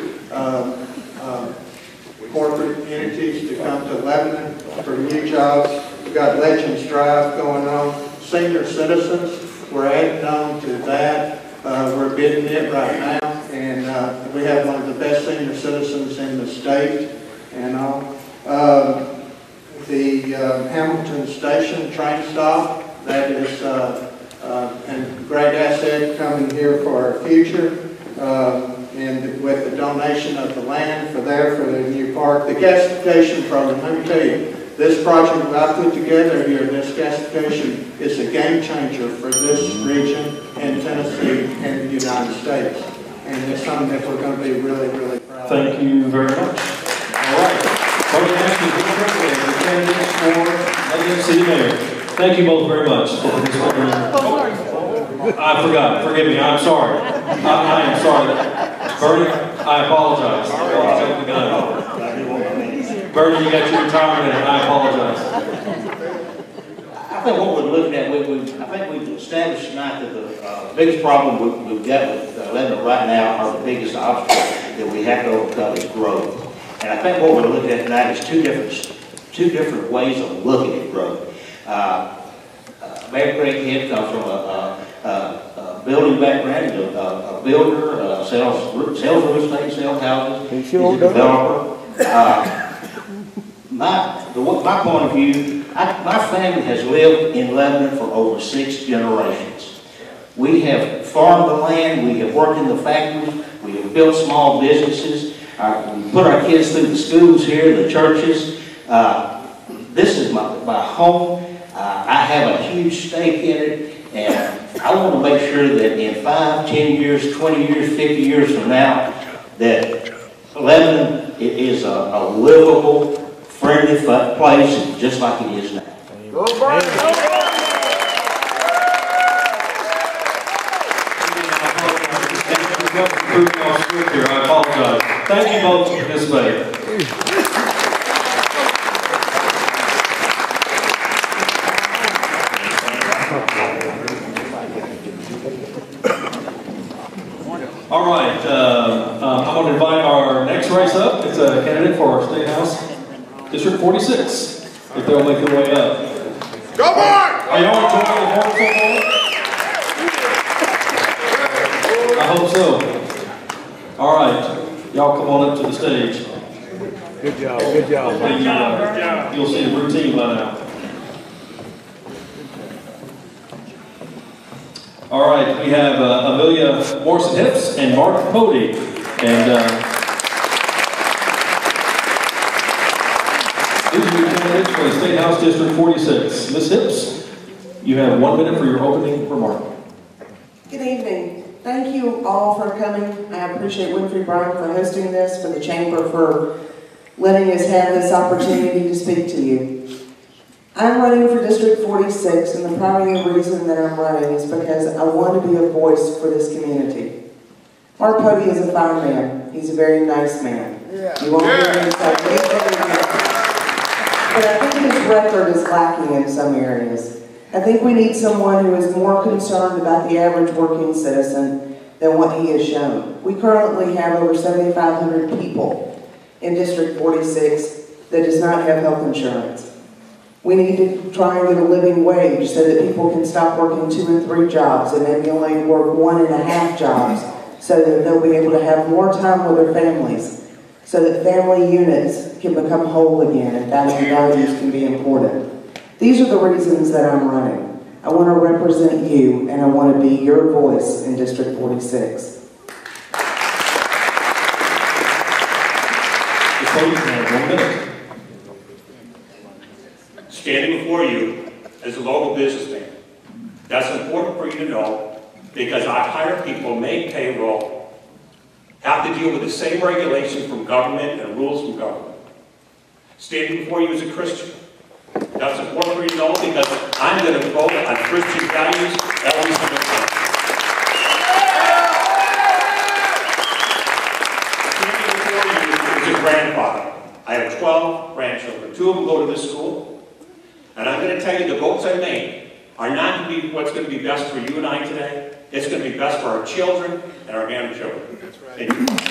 corporate entities to come to Lebanon for new jobs. We've got Legends Drive going on. Senior citizens, we're adding on to that. We're bidding it right now, and we have one of the best senior citizens in the state and all. The Hamilton Station train stop, that is a great asset coming here for our future. And and with the donation of the land for the new park, the gasification program, let me tell you, this project that I put together here, this gasification, is a game changer for this region and Tennessee and the United States. And it's something that we're going to be really, really proud of. Thank you very much. All right. Voting action is the candidates for Lebanon City Mayor. Thank you both very much for participating. I forgot. Forgive me. I'm sorry. I am sorry. Bernie, I apologize. Bernie, you got your retirement, and I apologize. I think what we're looking at, I think we've established tonight that the biggest problem we've got with Lebanon right now, or the biggest obstacle that we have to overcome, is growth. And I think what we're looking at tonight is two different ways of looking at growth. Mayor Craig Head comes from a building background, a builder, sells real estate, sells houses, he's a developer. My point of view, my family has lived in Lebanon for over 6 generations. We have farmed the land, we have worked in the factories, we have built small businesses, we put our kids through the schools here, the churches. This is my home. I have a huge stake in it, and I want to make sure that in 5, 10 years, 20 years, 50 years from now, that Lebanon is a livable, friendly place, just like it is now. I apologize. Thank you both for participating. All right, I'm going to invite our next race up. It's a candidate for our State House, District 46, if they'll make their way up. Go Mark! Are y'all enjoying the horn so far? I hope so. All right, y'all come on up to the stage. Good job, good job. You'll see the routine by now. All right, we have Amelia Morrison-Hips and Mark Pody. And these are your candidates for the State House District 46. Ms. Hips, you have 1 minute for your opening remark. Good evening. Thank you all for coming. I appreciate Winfrey Bryan for hosting this, for the Chamber for letting us have this opportunity to speak to you. I'm running for District 46, and the primary reason that I'm running is because I want to be a voice for this community. Mark Pody is a fine man. He's a very nice man. You won't hear him say anything, but I think his record is lacking in some areas. I think we need someone who is more concerned about the average working citizen than what he has shown. We currently have over 7,500 people in District 46 that does not have health insurance. We need to try and get a living wage so that people can stop working 2 and 3 jobs and maybe only work 1.5 jobs so that they'll be able to have more time with their families, so that family units can become whole again and family values can be important. These are the reasons that I'm running. I want to represent you and I want to be your voice in District 46. Standing before you as a local businessman, that's important for you to know, because I hire people, make payroll, have to deal with the same regulations from government and rules from government. Standing before you as a Christian, that's important for you to know, because I'm going to vote on Christian values every single time. Standing before you as a grandfather, I have 12 grandchildren. 2 of them go to this school. And I'm going to tell you, the votes I make are not going to be what's going to be best for you and I today. It's going to be best for our children and our grandchildren. That's right.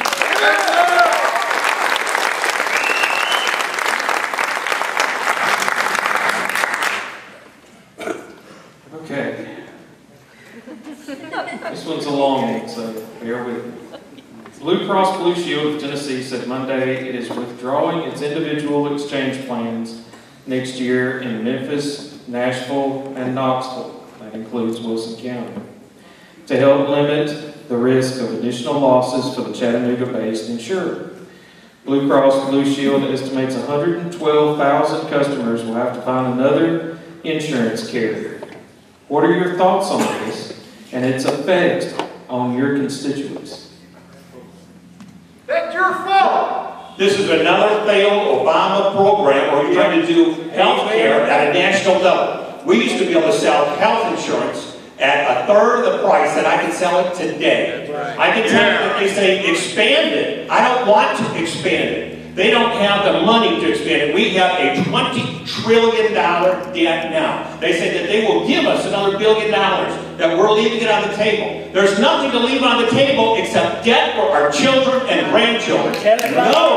Okay. This one's a long one, so bear with me. Blue Cross Blue Shield of Tennessee said Monday it is withdrawing its individual exchange plans next year in Memphis, Nashville, and Knoxville. That includes Wilson County. To help limit the risk of additional losses for the Chattanooga-based insurer. Blue Cross Blue Shield estimates 112,000 customers will have to find another insurance carrier. What are your thoughts on this and its effect on your constituents? That's your fault. This is another failed Obama program where you're trying to do health care at a national level. We used to be able to sell health insurance at a third of the price that I can sell it today. I can tell you that they say expand it. I don't want to expand it. They don't have the money to expand it. We have a $20 trillion debt now. They say that they will give us another $1 billion, that we're leaving it on the table. There's nothing to leave on the table except debt for our children and grandchildren. No!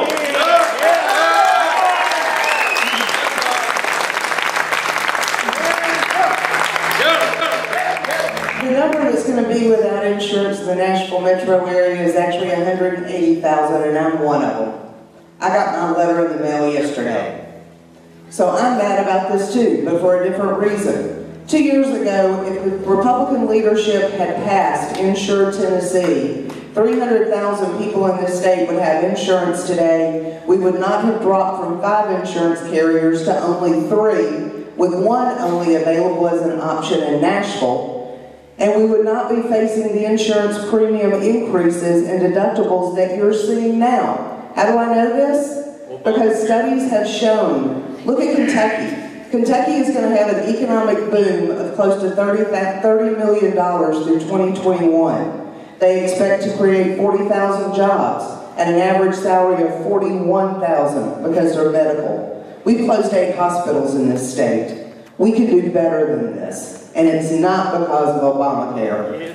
The number that's going to be without insurance in the Nashville metro area is actually 180,000, and I'm one of them. I got my letter in the mail yesterday. So I'm mad about this too, but for a different reason. 2 years ago, if the Republican leadership had passed Insure Tennessee, 300,000 people in this state would have insurance today. We would not have dropped from 5 insurance carriers to only 3, with one only available as an option in Nashville. And we would not be facing the insurance premium increases and deductibles that you're seeing now. How do I know this? Because studies have shown. Look at Kentucky. Kentucky is going to have an economic boom of close to $30 million through 2021. They expect to create 40,000 jobs at an average salary of $41,000 because they're medical. We've closed 8 hospitals in this state. We could do better than this, and it's not because of Obamacare.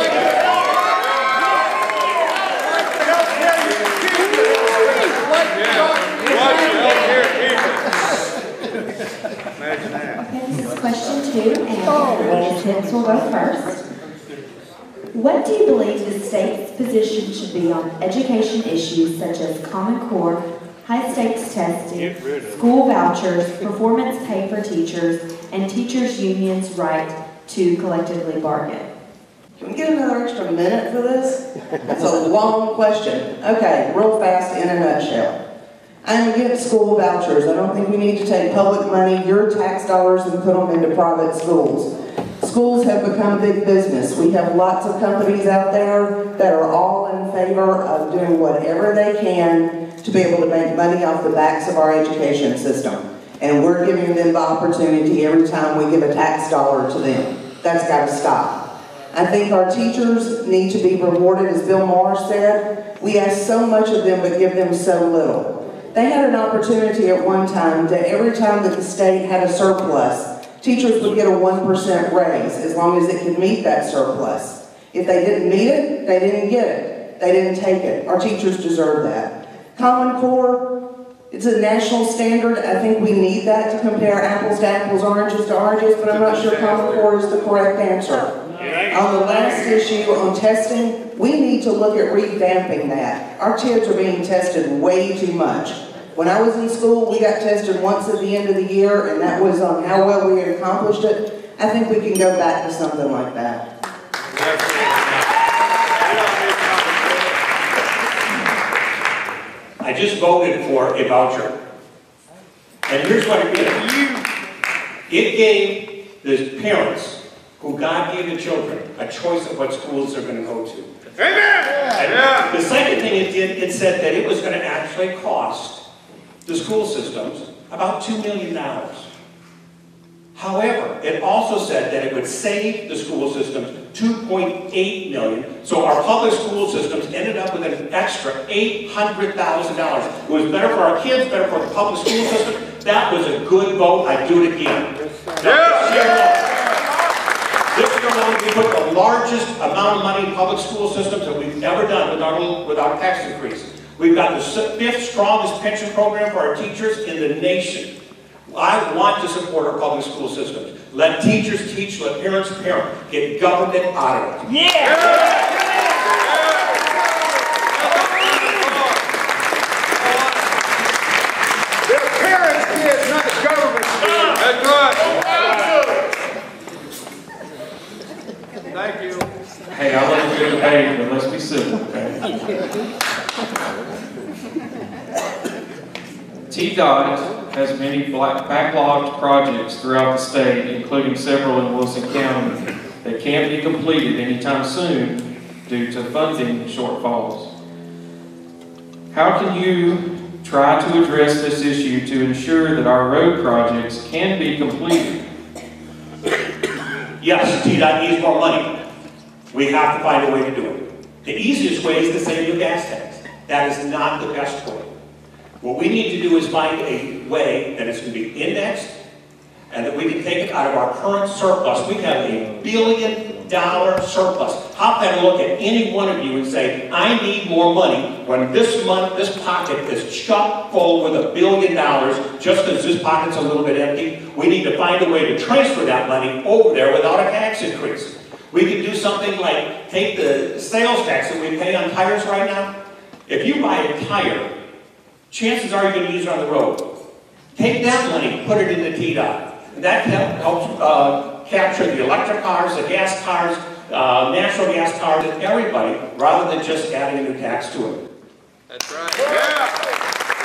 Okay, this is question 2, and Ms. Hicks will go first. What do you believe the state's position should be on education issues such as Common Core, high-stakes testing, school vouchers, performance pay for teachers, and teachers' unions' right to collectively bargain? Can we get another extra minute for this? That's a long question. Okay, real fast in a nutshell. I'm against school vouchers. I don't think we need to take public money, your tax dollars, and put them into private schools. Schools have become big business. We have lots of companies out there that are all in favor of doing whatever they can to be able to make money off the backs of our education system. And we're giving them the opportunity every time we give a tax dollar to them. That's got to stop. I think our teachers need to be rewarded, as Bill Maher said. We ask so much of them but give them so little. They had an opportunity at one time that every time that the state had a surplus, teachers would get a 1% raise as long as it could meet that surplus. If they didn't meet it, they didn't get it. They didn't take it. Our teachers deserve that. Common Core, it's a national standard. I think we need that to compare apples to apples, oranges to oranges, but I'm not sure Common Core is the correct answer. On the last issue on testing, we need to look at revamping that. Our kids are being tested way too much. When I was in school, we got tested once at the end of the year, and that was on how well we had accomplished it. I think we can go back to something like that. I just voted for a voucher. And here's what it did. It gave the parents who God gave the children a choice of what schools they're going to go to. Amen! The second thing it did, it said that it was going to actually cost the school systems about $2 million. However, it also said that it would save the school systems $2.8 million. So our public school systems ended up with an extra $800,000. It was better for our kids, better for the public school system. That was a good vote. I'd do it again. This year alone, we put the largest amount of money in public school systems that we've ever done without tax increase. We've got the 5th strongest pension program for our teachers in the nation. I want to support our public school systems. Let teachers teach, let parents parent. Get government out of it. They're parents' kids, not the government's kids. That's right. Thank you. Hey, I wasn't going to debate, but TDOT has many backlogged projects throughout the state, including several in Wilson County, that can't be completed anytime soon due to funding shortfalls. How can you try to address this issue to ensure that our road projects can be completed? Yes, TDOT needs more money. We have to find a way to do it. The easiest way is to say new gas tax. That is not the best way. What we need to do is find a way that it's going to be indexed and that we can take it out of our current surplus. We have $1 billion surplus. Hop and look at any one of you and say, I need more money when this month, this pocket is chock full with $1 billion just because this pocket's a little bit empty. We need to find a way to transfer that money over there without a tax increase. We could do something like take the sales tax that we pay on tires right now. If you buy a tire, chances are you're going to use it on the road. Take that money, put it into TDOT. That helps capture the electric cars, the gas cars, natural gas cars, and everybody, rather than just adding a new tax to it. That's right. Yeah.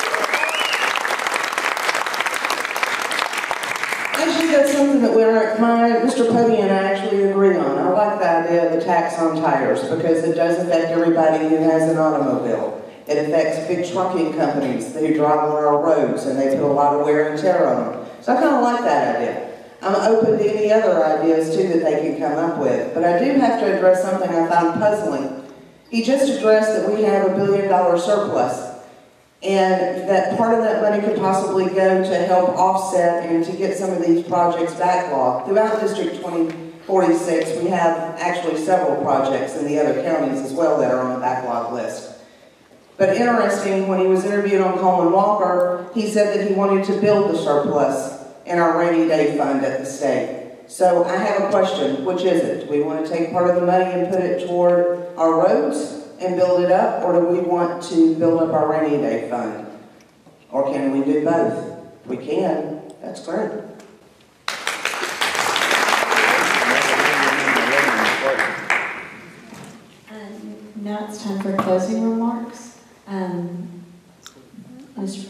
Actually, that's something that Mr. Pody and I actually agree on. I like the idea of the tax on tires because it does affect everybody who has an automobile. It affects big trucking companies who drive on our roads and they put a lot of wear and tear on them. So I kind of like that idea. I'm open to any other ideas too that they can come up with. But I do have to address something I found puzzling. He just addressed that we have $1 billion surplus and that part of that money could possibly go to help offset and to get some of these projects backlogged. Throughout District 2046, we have actually several projects in the other counties as well that are on the backlog list. But interesting, when he was interviewed on Coleman Walker, he said that he wanted to build the surplus in our rainy day fund at the state. So I have a question, which is it? Do we want to take part of the money and put it toward our roads and build it up, or do we want to build up our rainy day fund? Or can we do both? We can. That's great. Now it's time for closing remarks. Mr.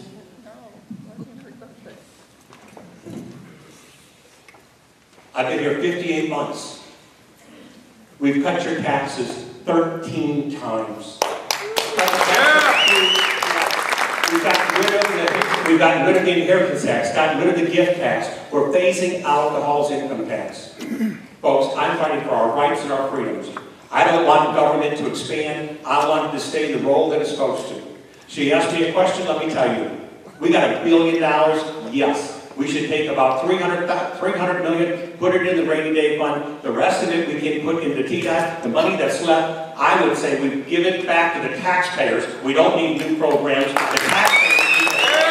I've been here 58 months. We've cut your taxes 13 times. We've gotten rid of the inheritance tax, gotten rid of the gift tax. We're phasing out the Hall's income tax. Folks, I'm fighting for our rights and our freedoms. I don't want government to expand. I want it to stay the role that it's supposed to. She asked me a question, let me tell you. We got $1 billion, yes. We should take about $300 million, put it in the rainy day fund. The rest of it we can put into TDOT. The money that's left, I would say we give it back to the taxpayers. We don't need new programs. The taxpayers need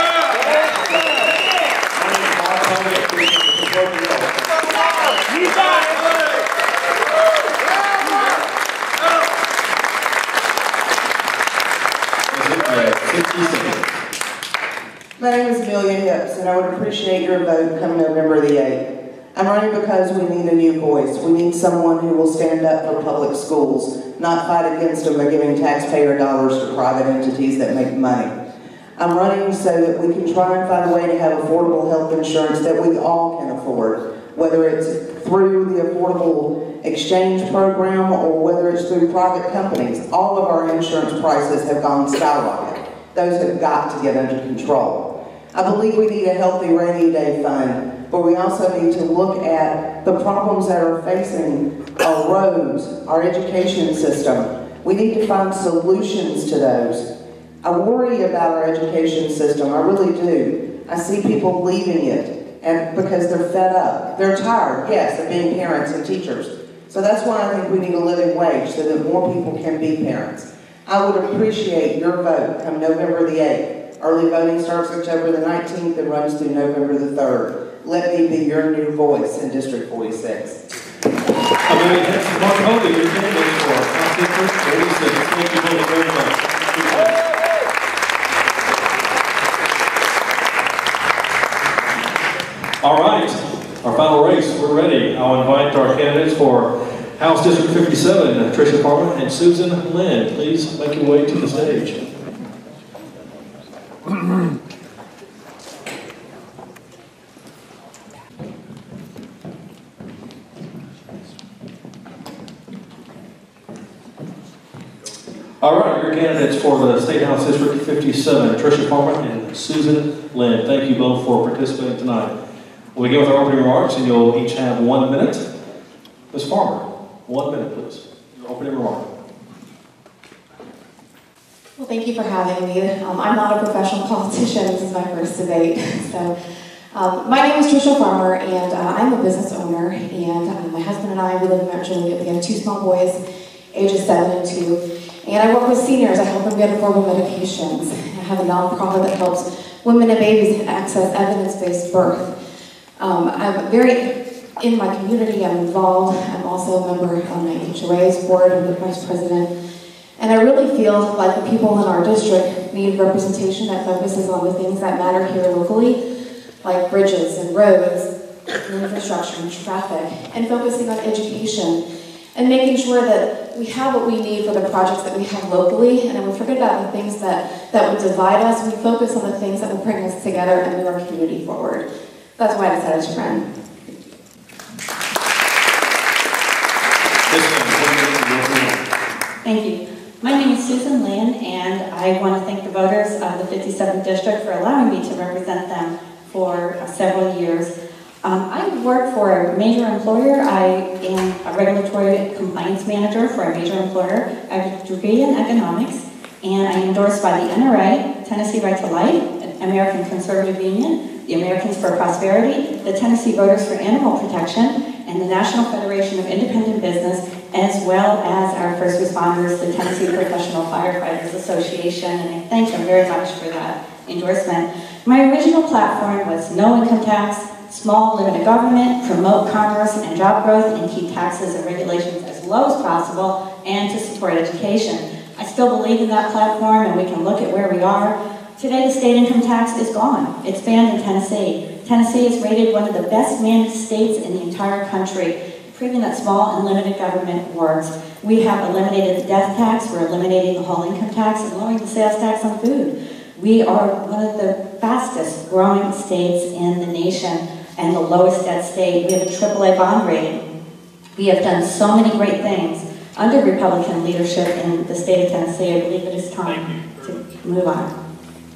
My name is Amelia Hips, and I would appreciate your vote come November the 8th. I'm running because we need a new voice. We need someone who will stand up for public schools, not fight against them by giving taxpayer dollars to private entities that make money. I'm running so that we can try and find a way to have affordable health insurance that we all can afford, whether it's through the Affordable Exchange Program or whether it's through private companies. All of our insurance prices have gone skyrocket. Those have got to get under control. I believe we need a healthy rainy day fund, but we also need to look at the problems that are facing our roads, our education system. We need to find solutions to those. I worry about our education system, I really do. I see people leaving it because they're fed up. They're tired, yes, of being parents and teachers. So that's why I think we need a living wage so that more people can be parents. I would appreciate your vote come November the 8th. Early voting starts October the 19th and runs through November the 3rd. Let me be your new voice in District 46. Mark Hogan, your candidate for House District 46. Thank you very much. All right, our final race, we're ready. I'll invite our candidates for House District 57, Tricia Parman and Susan Lynn. Please make your way to the stage. All right, your candidates for the State House District 57, Tricia Farmer and Susan Lynn. Thank you both for participating tonight. We'll begin with our opening remarks, and you'll each have 1 minute. Ms. Farmer, 1 minute, please. Your opening remark. Well, thank you for having me. I'm not a professional politician. This is my first debate. So, my name is Tricia Farmer, and I'm a business owner. And my husband and I, we live in Mount Juliet. We have 2 small boys, ages 7 and 2. And I work with seniors. I help them get affordable medications. I have a nonprofit that helps women and babies access evidence-based birth. I'm very in my community. I'm involved. I'm also a member on my HOA's board. I'm the vice president. And I really feel like the people in our district need representation that focuses on the things that matter here locally, like bridges and roads, and infrastructure and traffic, and focusing on education, and making sure that we have what we need for the projects that we have locally, and we forget about the things that would divide us. We focus on the things that will bring us together and move our community forward. That's why I decided to run. Thank you. My name is Susan Lynn, and I want to thank the voters of the 57th District for allowing me to represent them for several years. I work for a major employer. I am a regulatory compliance manager for a major employer. I have a degree in economics, and I'm endorsed by the NRA, Tennessee Right to Life, American Conservative Union, the Americans for Prosperity, the Tennessee Voters for Animal Protection, and the National Federation of Independent Business, as well as our first responders, the Tennessee Professional Firefighters Association, and I thank them very much for that endorsement. My original platform was no income tax, small limited government, promote commerce and job growth, and keep taxes and regulations as low as possible, and to support education. I still believe in that platform, and we can look at where we are. Today, the state income tax is gone. It's banned in Tennessee. Tennessee is rated one of the best managed states in the entire country, proving that small and limited government works. We have eliminated the death tax, we're eliminating the whole income tax, and lowering the sales tax on food. We are one of the fastest growing states in the nation and the lowest debt state. We have a AAA bond rating. We have done so many great things under Republican leadership in the state of Tennessee. I believe it is time to move on.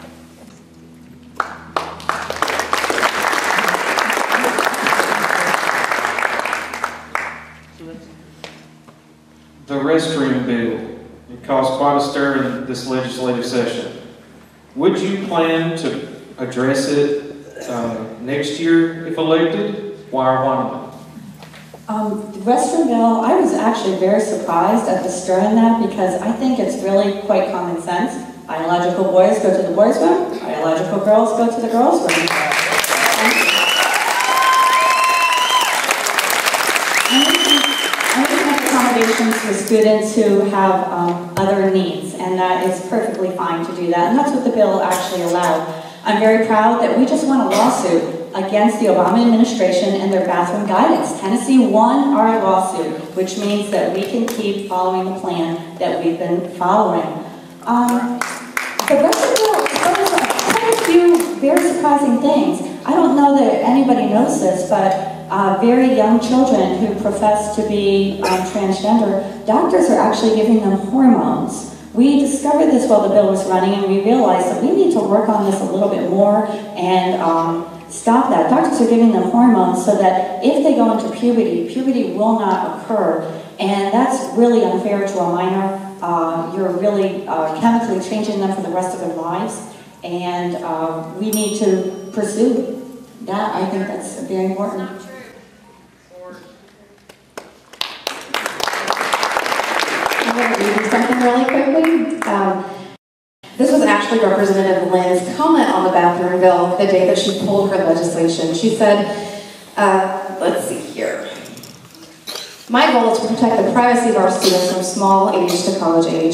The restroom bill, it caused quite a stir in this legislative session. Would you plan to address it next year if elected? Why or why not? The restroom bill, I was actually very surprised at the stir in that because I think it's really quite common sense. Biological boys go to the boys' room, biological girls go to the girls' room. Accommodations for students who have other needs, and that is perfectly fine to do that, and that's what the bill actually allowed. I'm very proud that we just won a lawsuit against the Obama administration and their bathroom guidance. Tennessee won our lawsuit, which means that we can keep following the plan that we've been following. The rest of the bill covers quite a few very surprising things. I don't know that anybody knows this, but very young children who profess to be transgender, doctors are actually giving them hormones. We discovered this while the bill was running, and we realized that we need to work on this a little bit more and stop that. Doctors are giving them hormones so that if they go into puberty, puberty will not occur, and that's really unfair to a minor. You're really chemically changing them for the rest of their lives, and we need to pursue that. I think that's very important. I'm going to read you something really quickly. This was actually Representative Lynn's comment on the bathroom bill the day that she pulled her legislation. She said, let's see here. My goal is to protect the privacy of our students from small age to college age.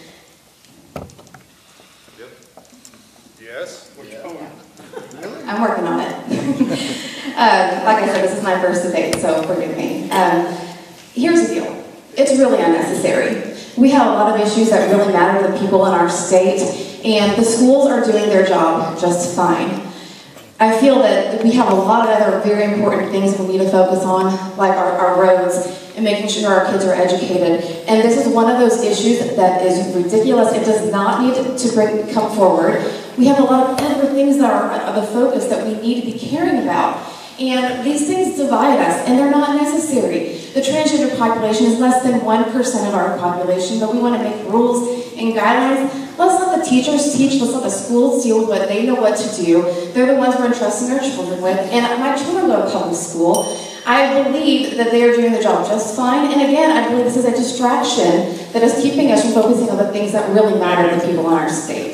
Yes? I'm working on it. Like I said, this is my first debate, so forgive me. Here's the deal. It's really unnecessary. We have a lot of issues that really matter to the people in our state, and the schools are doing their job just fine. I feel that we have a lot of other very important things we need to focus on, like our roads, and making sure our kids are educated. And this is one of those issues that is ridiculous. It does not need to come forward. We have a lot of other things that are of the focus that we need to be caring about. And these things divide us, and they're not necessary. The transgender population is less than 1% of our population, but we want to make rules and guidelines. Let's let the teachers teach, let's let the schools deal with what they know what to do. They're the ones we're entrusting their children with, and my children go to public school. I believe that they are doing the job just fine, and again, I believe this is a distraction that is keeping us from focusing on the things that really matter to the people in our state.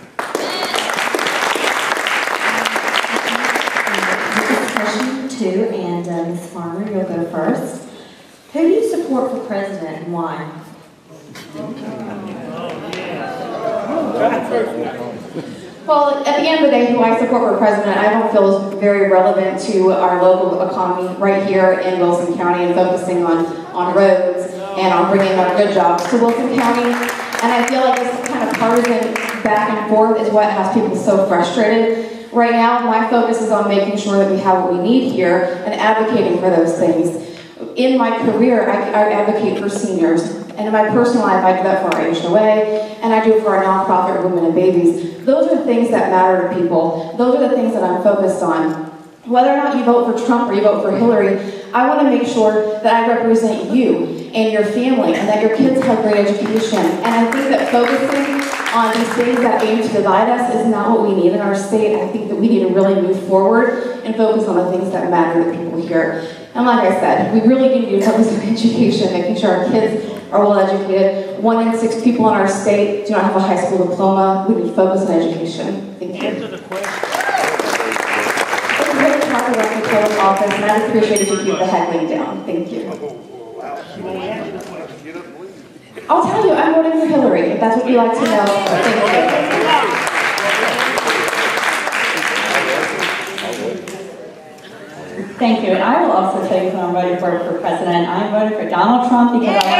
Question 2, and Ms. Farmer, you'll go first. Who do you support for president and why? Well, at the end of the day, who I support for president, I don't feel is very relevant to our local economy right here in Wilson County and focusing on roads and on bringing up good jobs to Wilson County. And I feel like this kind of partisan back and forth is what has people so frustrated. Right now, my focus is on making sure that we have what we need here and advocating for those things. In my career, I advocate for seniors. And in my personal life, I do that for our HOA, and I do it for our nonprofit Women and Babies. Those are the things that matter to people. Those are the things that I'm focused on. Whether or not you vote for Trump or you vote for Hillary, I want to make sure that I represent you and your family and that your kids have great education. And I think that focusing on these things that aim to divide us is not what we need in our state. I think that we need to really move forward and focus on the things that matter to people here. And like I said, we really need to focus on education, making sure our kids are well educated. 1 in 6 people in our state do not have a high school diploma. We need to focus on education. Thank you. Answer the question. It's great to talk about the closed office, and I'd appreciate if you keep the heckling down. Thank you. I'll tell you, I'm voting for Hillary, if that's what you'd like to know. Thank you. Thank you. And I will also tell you who I'm voting for president. I'm voting for Donald Trump because I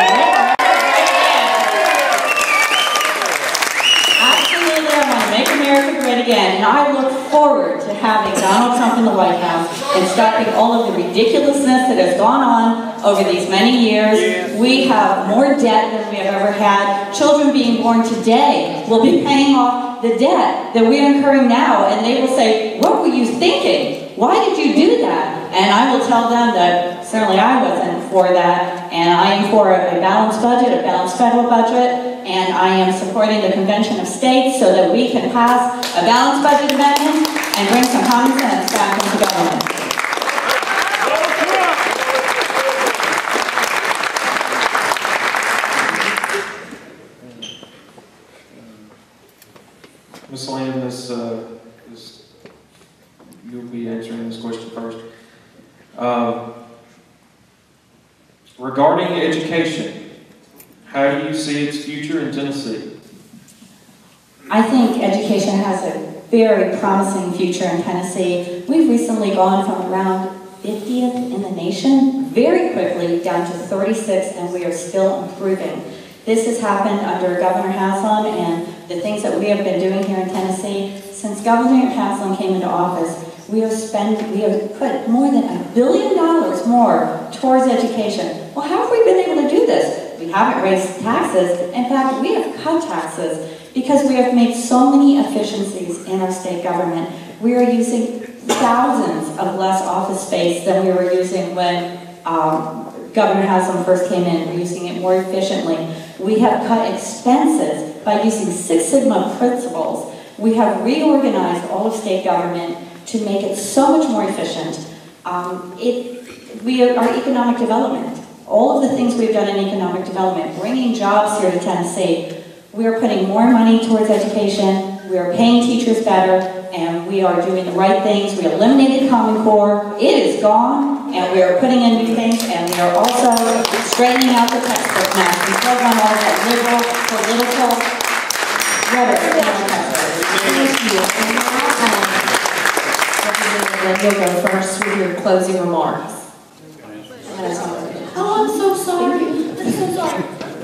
want to make America great again. And I look forward to having Donald Trump in the White House and stopping all of the ridiculousness that has gone on over these many years. We have more debt than we have ever had. Children being born today will be paying off the debt that we're incurring now. And they will say, what were you thinking? Why did you do that? And I will tell them that certainly I wasn't for that, and I am for a balanced budget, a balanced federal budget, and I am supporting the Convention of States so that we can pass a balanced budget amendment and bring some common sense back into government. Ms. Lamb, you'll be answering this question first. Regarding education, how do you see its future in Tennessee? I think education has a very promising future in Tennessee. We've recently gone from around 50th in the nation very quickly down to 36, and we are still improving. This has happened under Governor Haslam and the things that we have been doing here in Tennessee. Since Governor Haslam came into office, we have put more than $1 billion more towards education. Well, how have we been able to do this? We haven't raised taxes. In fact, we have cut taxes because we have made so many efficiencies in our state government. We are using thousands of less office space than we were using when Governor Haslam first came in. We're using it more efficiently. We have cut expenses by using Six Sigma principles. We have reorganized all of state government to make it so much more efficient. Our economic development, all of the things we've done in economic development, bringing jobs here to Tennessee, we are putting more money towards education, we are paying teachers better, and we are doing the right things. We eliminated Common Core, it is gone, and we are putting in new things, and we are also straightening out the textbook mess. We still run all that liberal, political rhetoric in our textbooks. Thank you. And you'll go first with your closing remarks. Oh, I'm so sorry. I'm so sorry.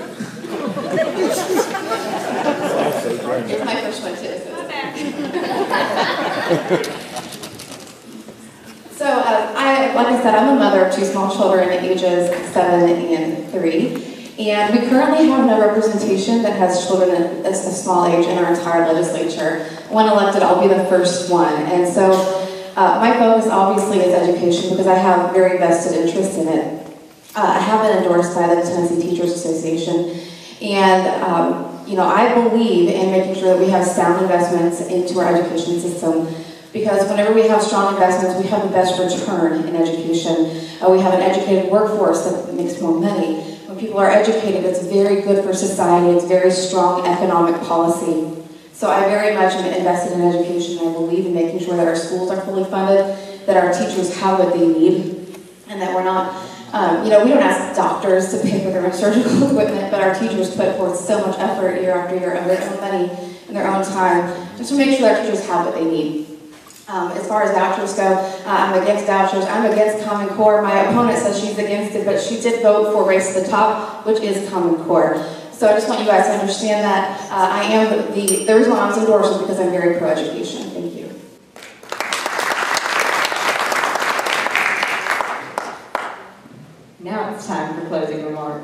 It's my first one too. So I like I said, I'm a mother of 2 small children, ages 7 and 3. And we currently have no representation that has children at a small age in our entire legislature. When elected, I'll be the first one. And so my focus obviously is education because I have very vested interest in it. I have been endorsed by the Tennessee Teachers Association. And, you know, I believe in making sure that we have sound investments into our education system because whenever we have strong investments, we have the best return in education. We have an educated workforce that makes more money. When people are educated, it's very good for society. It's very strong economic policy. So I very much am invested in education. I believe in making sure that our schools are fully funded, that our teachers have what they need, and that we're not, you know, we don't ask doctors to pay for their own surgical equipment, but our teachers put forth so much effort year after year of their own money and their own time just to make sure that our teachers have what they need. As far as vouchers go, I'm against vouchers. I'm against Common Core. My opponent says she's against it, but she did vote for Race to the Top, which is Common Core. So I just want you guys to understand that I am the reason why I was endorsed is because I'm very pro-education. Thank you. Now it's time for closing remarks.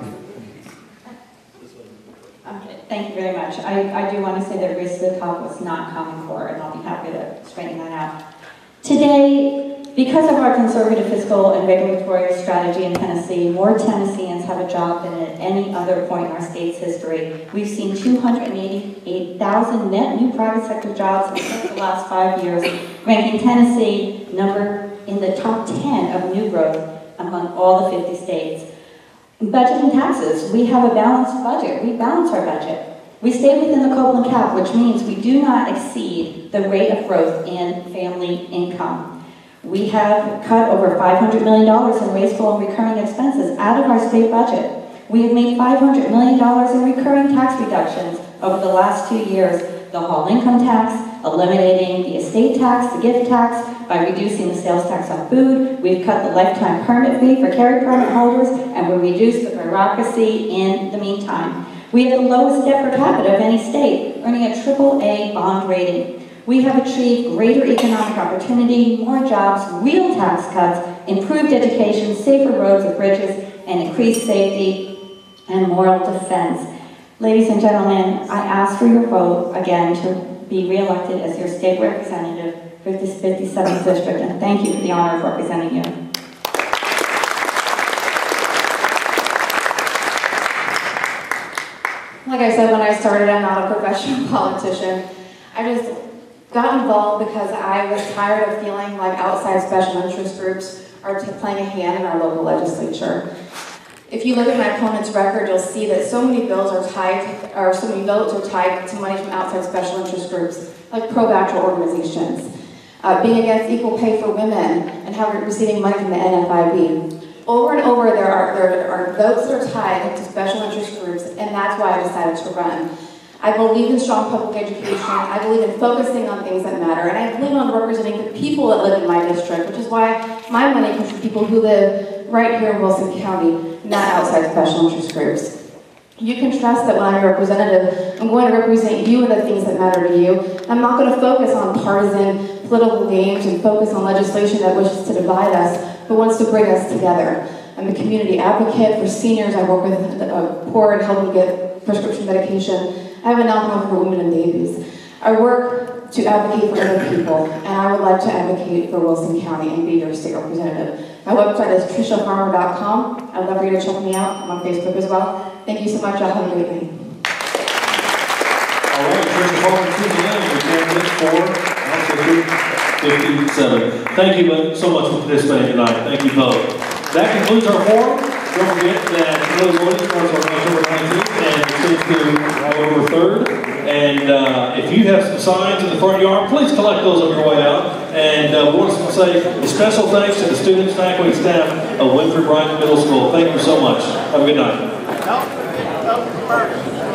Okay, thank you very much. I do want to say that Race to the Top was not Common Core, and I'll be happy to straighten that out. Today, because of our conservative fiscal and regulatory strategy in Tennessee, more Tennesseans have a job than at any other point in our state's history. We've seen 288,000 net new private sector jobs in the last 5 years, ranking Tennessee in the top 10 of new growth among all the 50 states. Budget and taxes, we have a balanced budget. We balance our budget. We stay within the Copeland cap, which means we do not exceed the rate of growth in family income. We have cut over $500 million in wasteful and recurring expenses out of our state budget. We have made $500 million in recurring tax reductions over the last 2 years. The Hall income tax, eliminating the estate tax, the gift tax, by reducing the sales tax on food. We've cut the lifetime permit fee for carry permit holders, and we reduced the bureaucracy in the meantime. We have the lowest debt per capita of any state, earning a AAA bond rating. We have achieved greater economic opportunity, more jobs, real tax cuts, improved education, safer roads and bridges, and increased safety and moral defense. Ladies and gentlemen, I ask for your vote again to be re-elected as your state representative for this 57th district, and thank you for the honor of representing you. Like I said when I started, I'm not a professional politician. I just got involved because I was tired of feeling like outside special interest groups are playing a hand in our local legislature. If you look at my opponent's record, you'll see that so many bills are tied, or so many votes are tied to money from outside special interest groups, like pro-natural organizations. Being against equal pay for women and receiving money from the NFIB. Over and over, there are votes that are tied to special interest groups, and that's why I decided to run. I believe in strong public education. I believe in focusing on things that matter, and I believe in representing the people that live in my district, which is why my money comes to people who live right here in Wilson County, not outside special interest groups. You can trust that when I'm your representative, I'm going to represent you and the things that matter to you. I'm not going to focus on partisan political games and focus on legislation that wishes to divide us, but wants to bring us together. I'm a community advocate for seniors. I work with the poor and help them get prescription medication. I have a nonprofit for women and babies. I work to advocate for other people, and I would like to advocate for Wilson County and be your state representative. My website is TrishaFarmer.com. I'd love for you to check me out. I'm on Facebook as well. Thank you so much. Y'all have a great night. All right, Trisha Farmer, Susan Lynn, your candidate for House District 57. Thank you so much for participating tonight. Thank you both. That concludes our forum. Don't forget that early voting starts on October 19th and extends to November 3rd. And if you have some signs in the front yard, please collect those on your way out. And we want to say a special thanks to the students, faculty, and staff of Winfred Bryant Middle School. Thank you so much. Have a good night.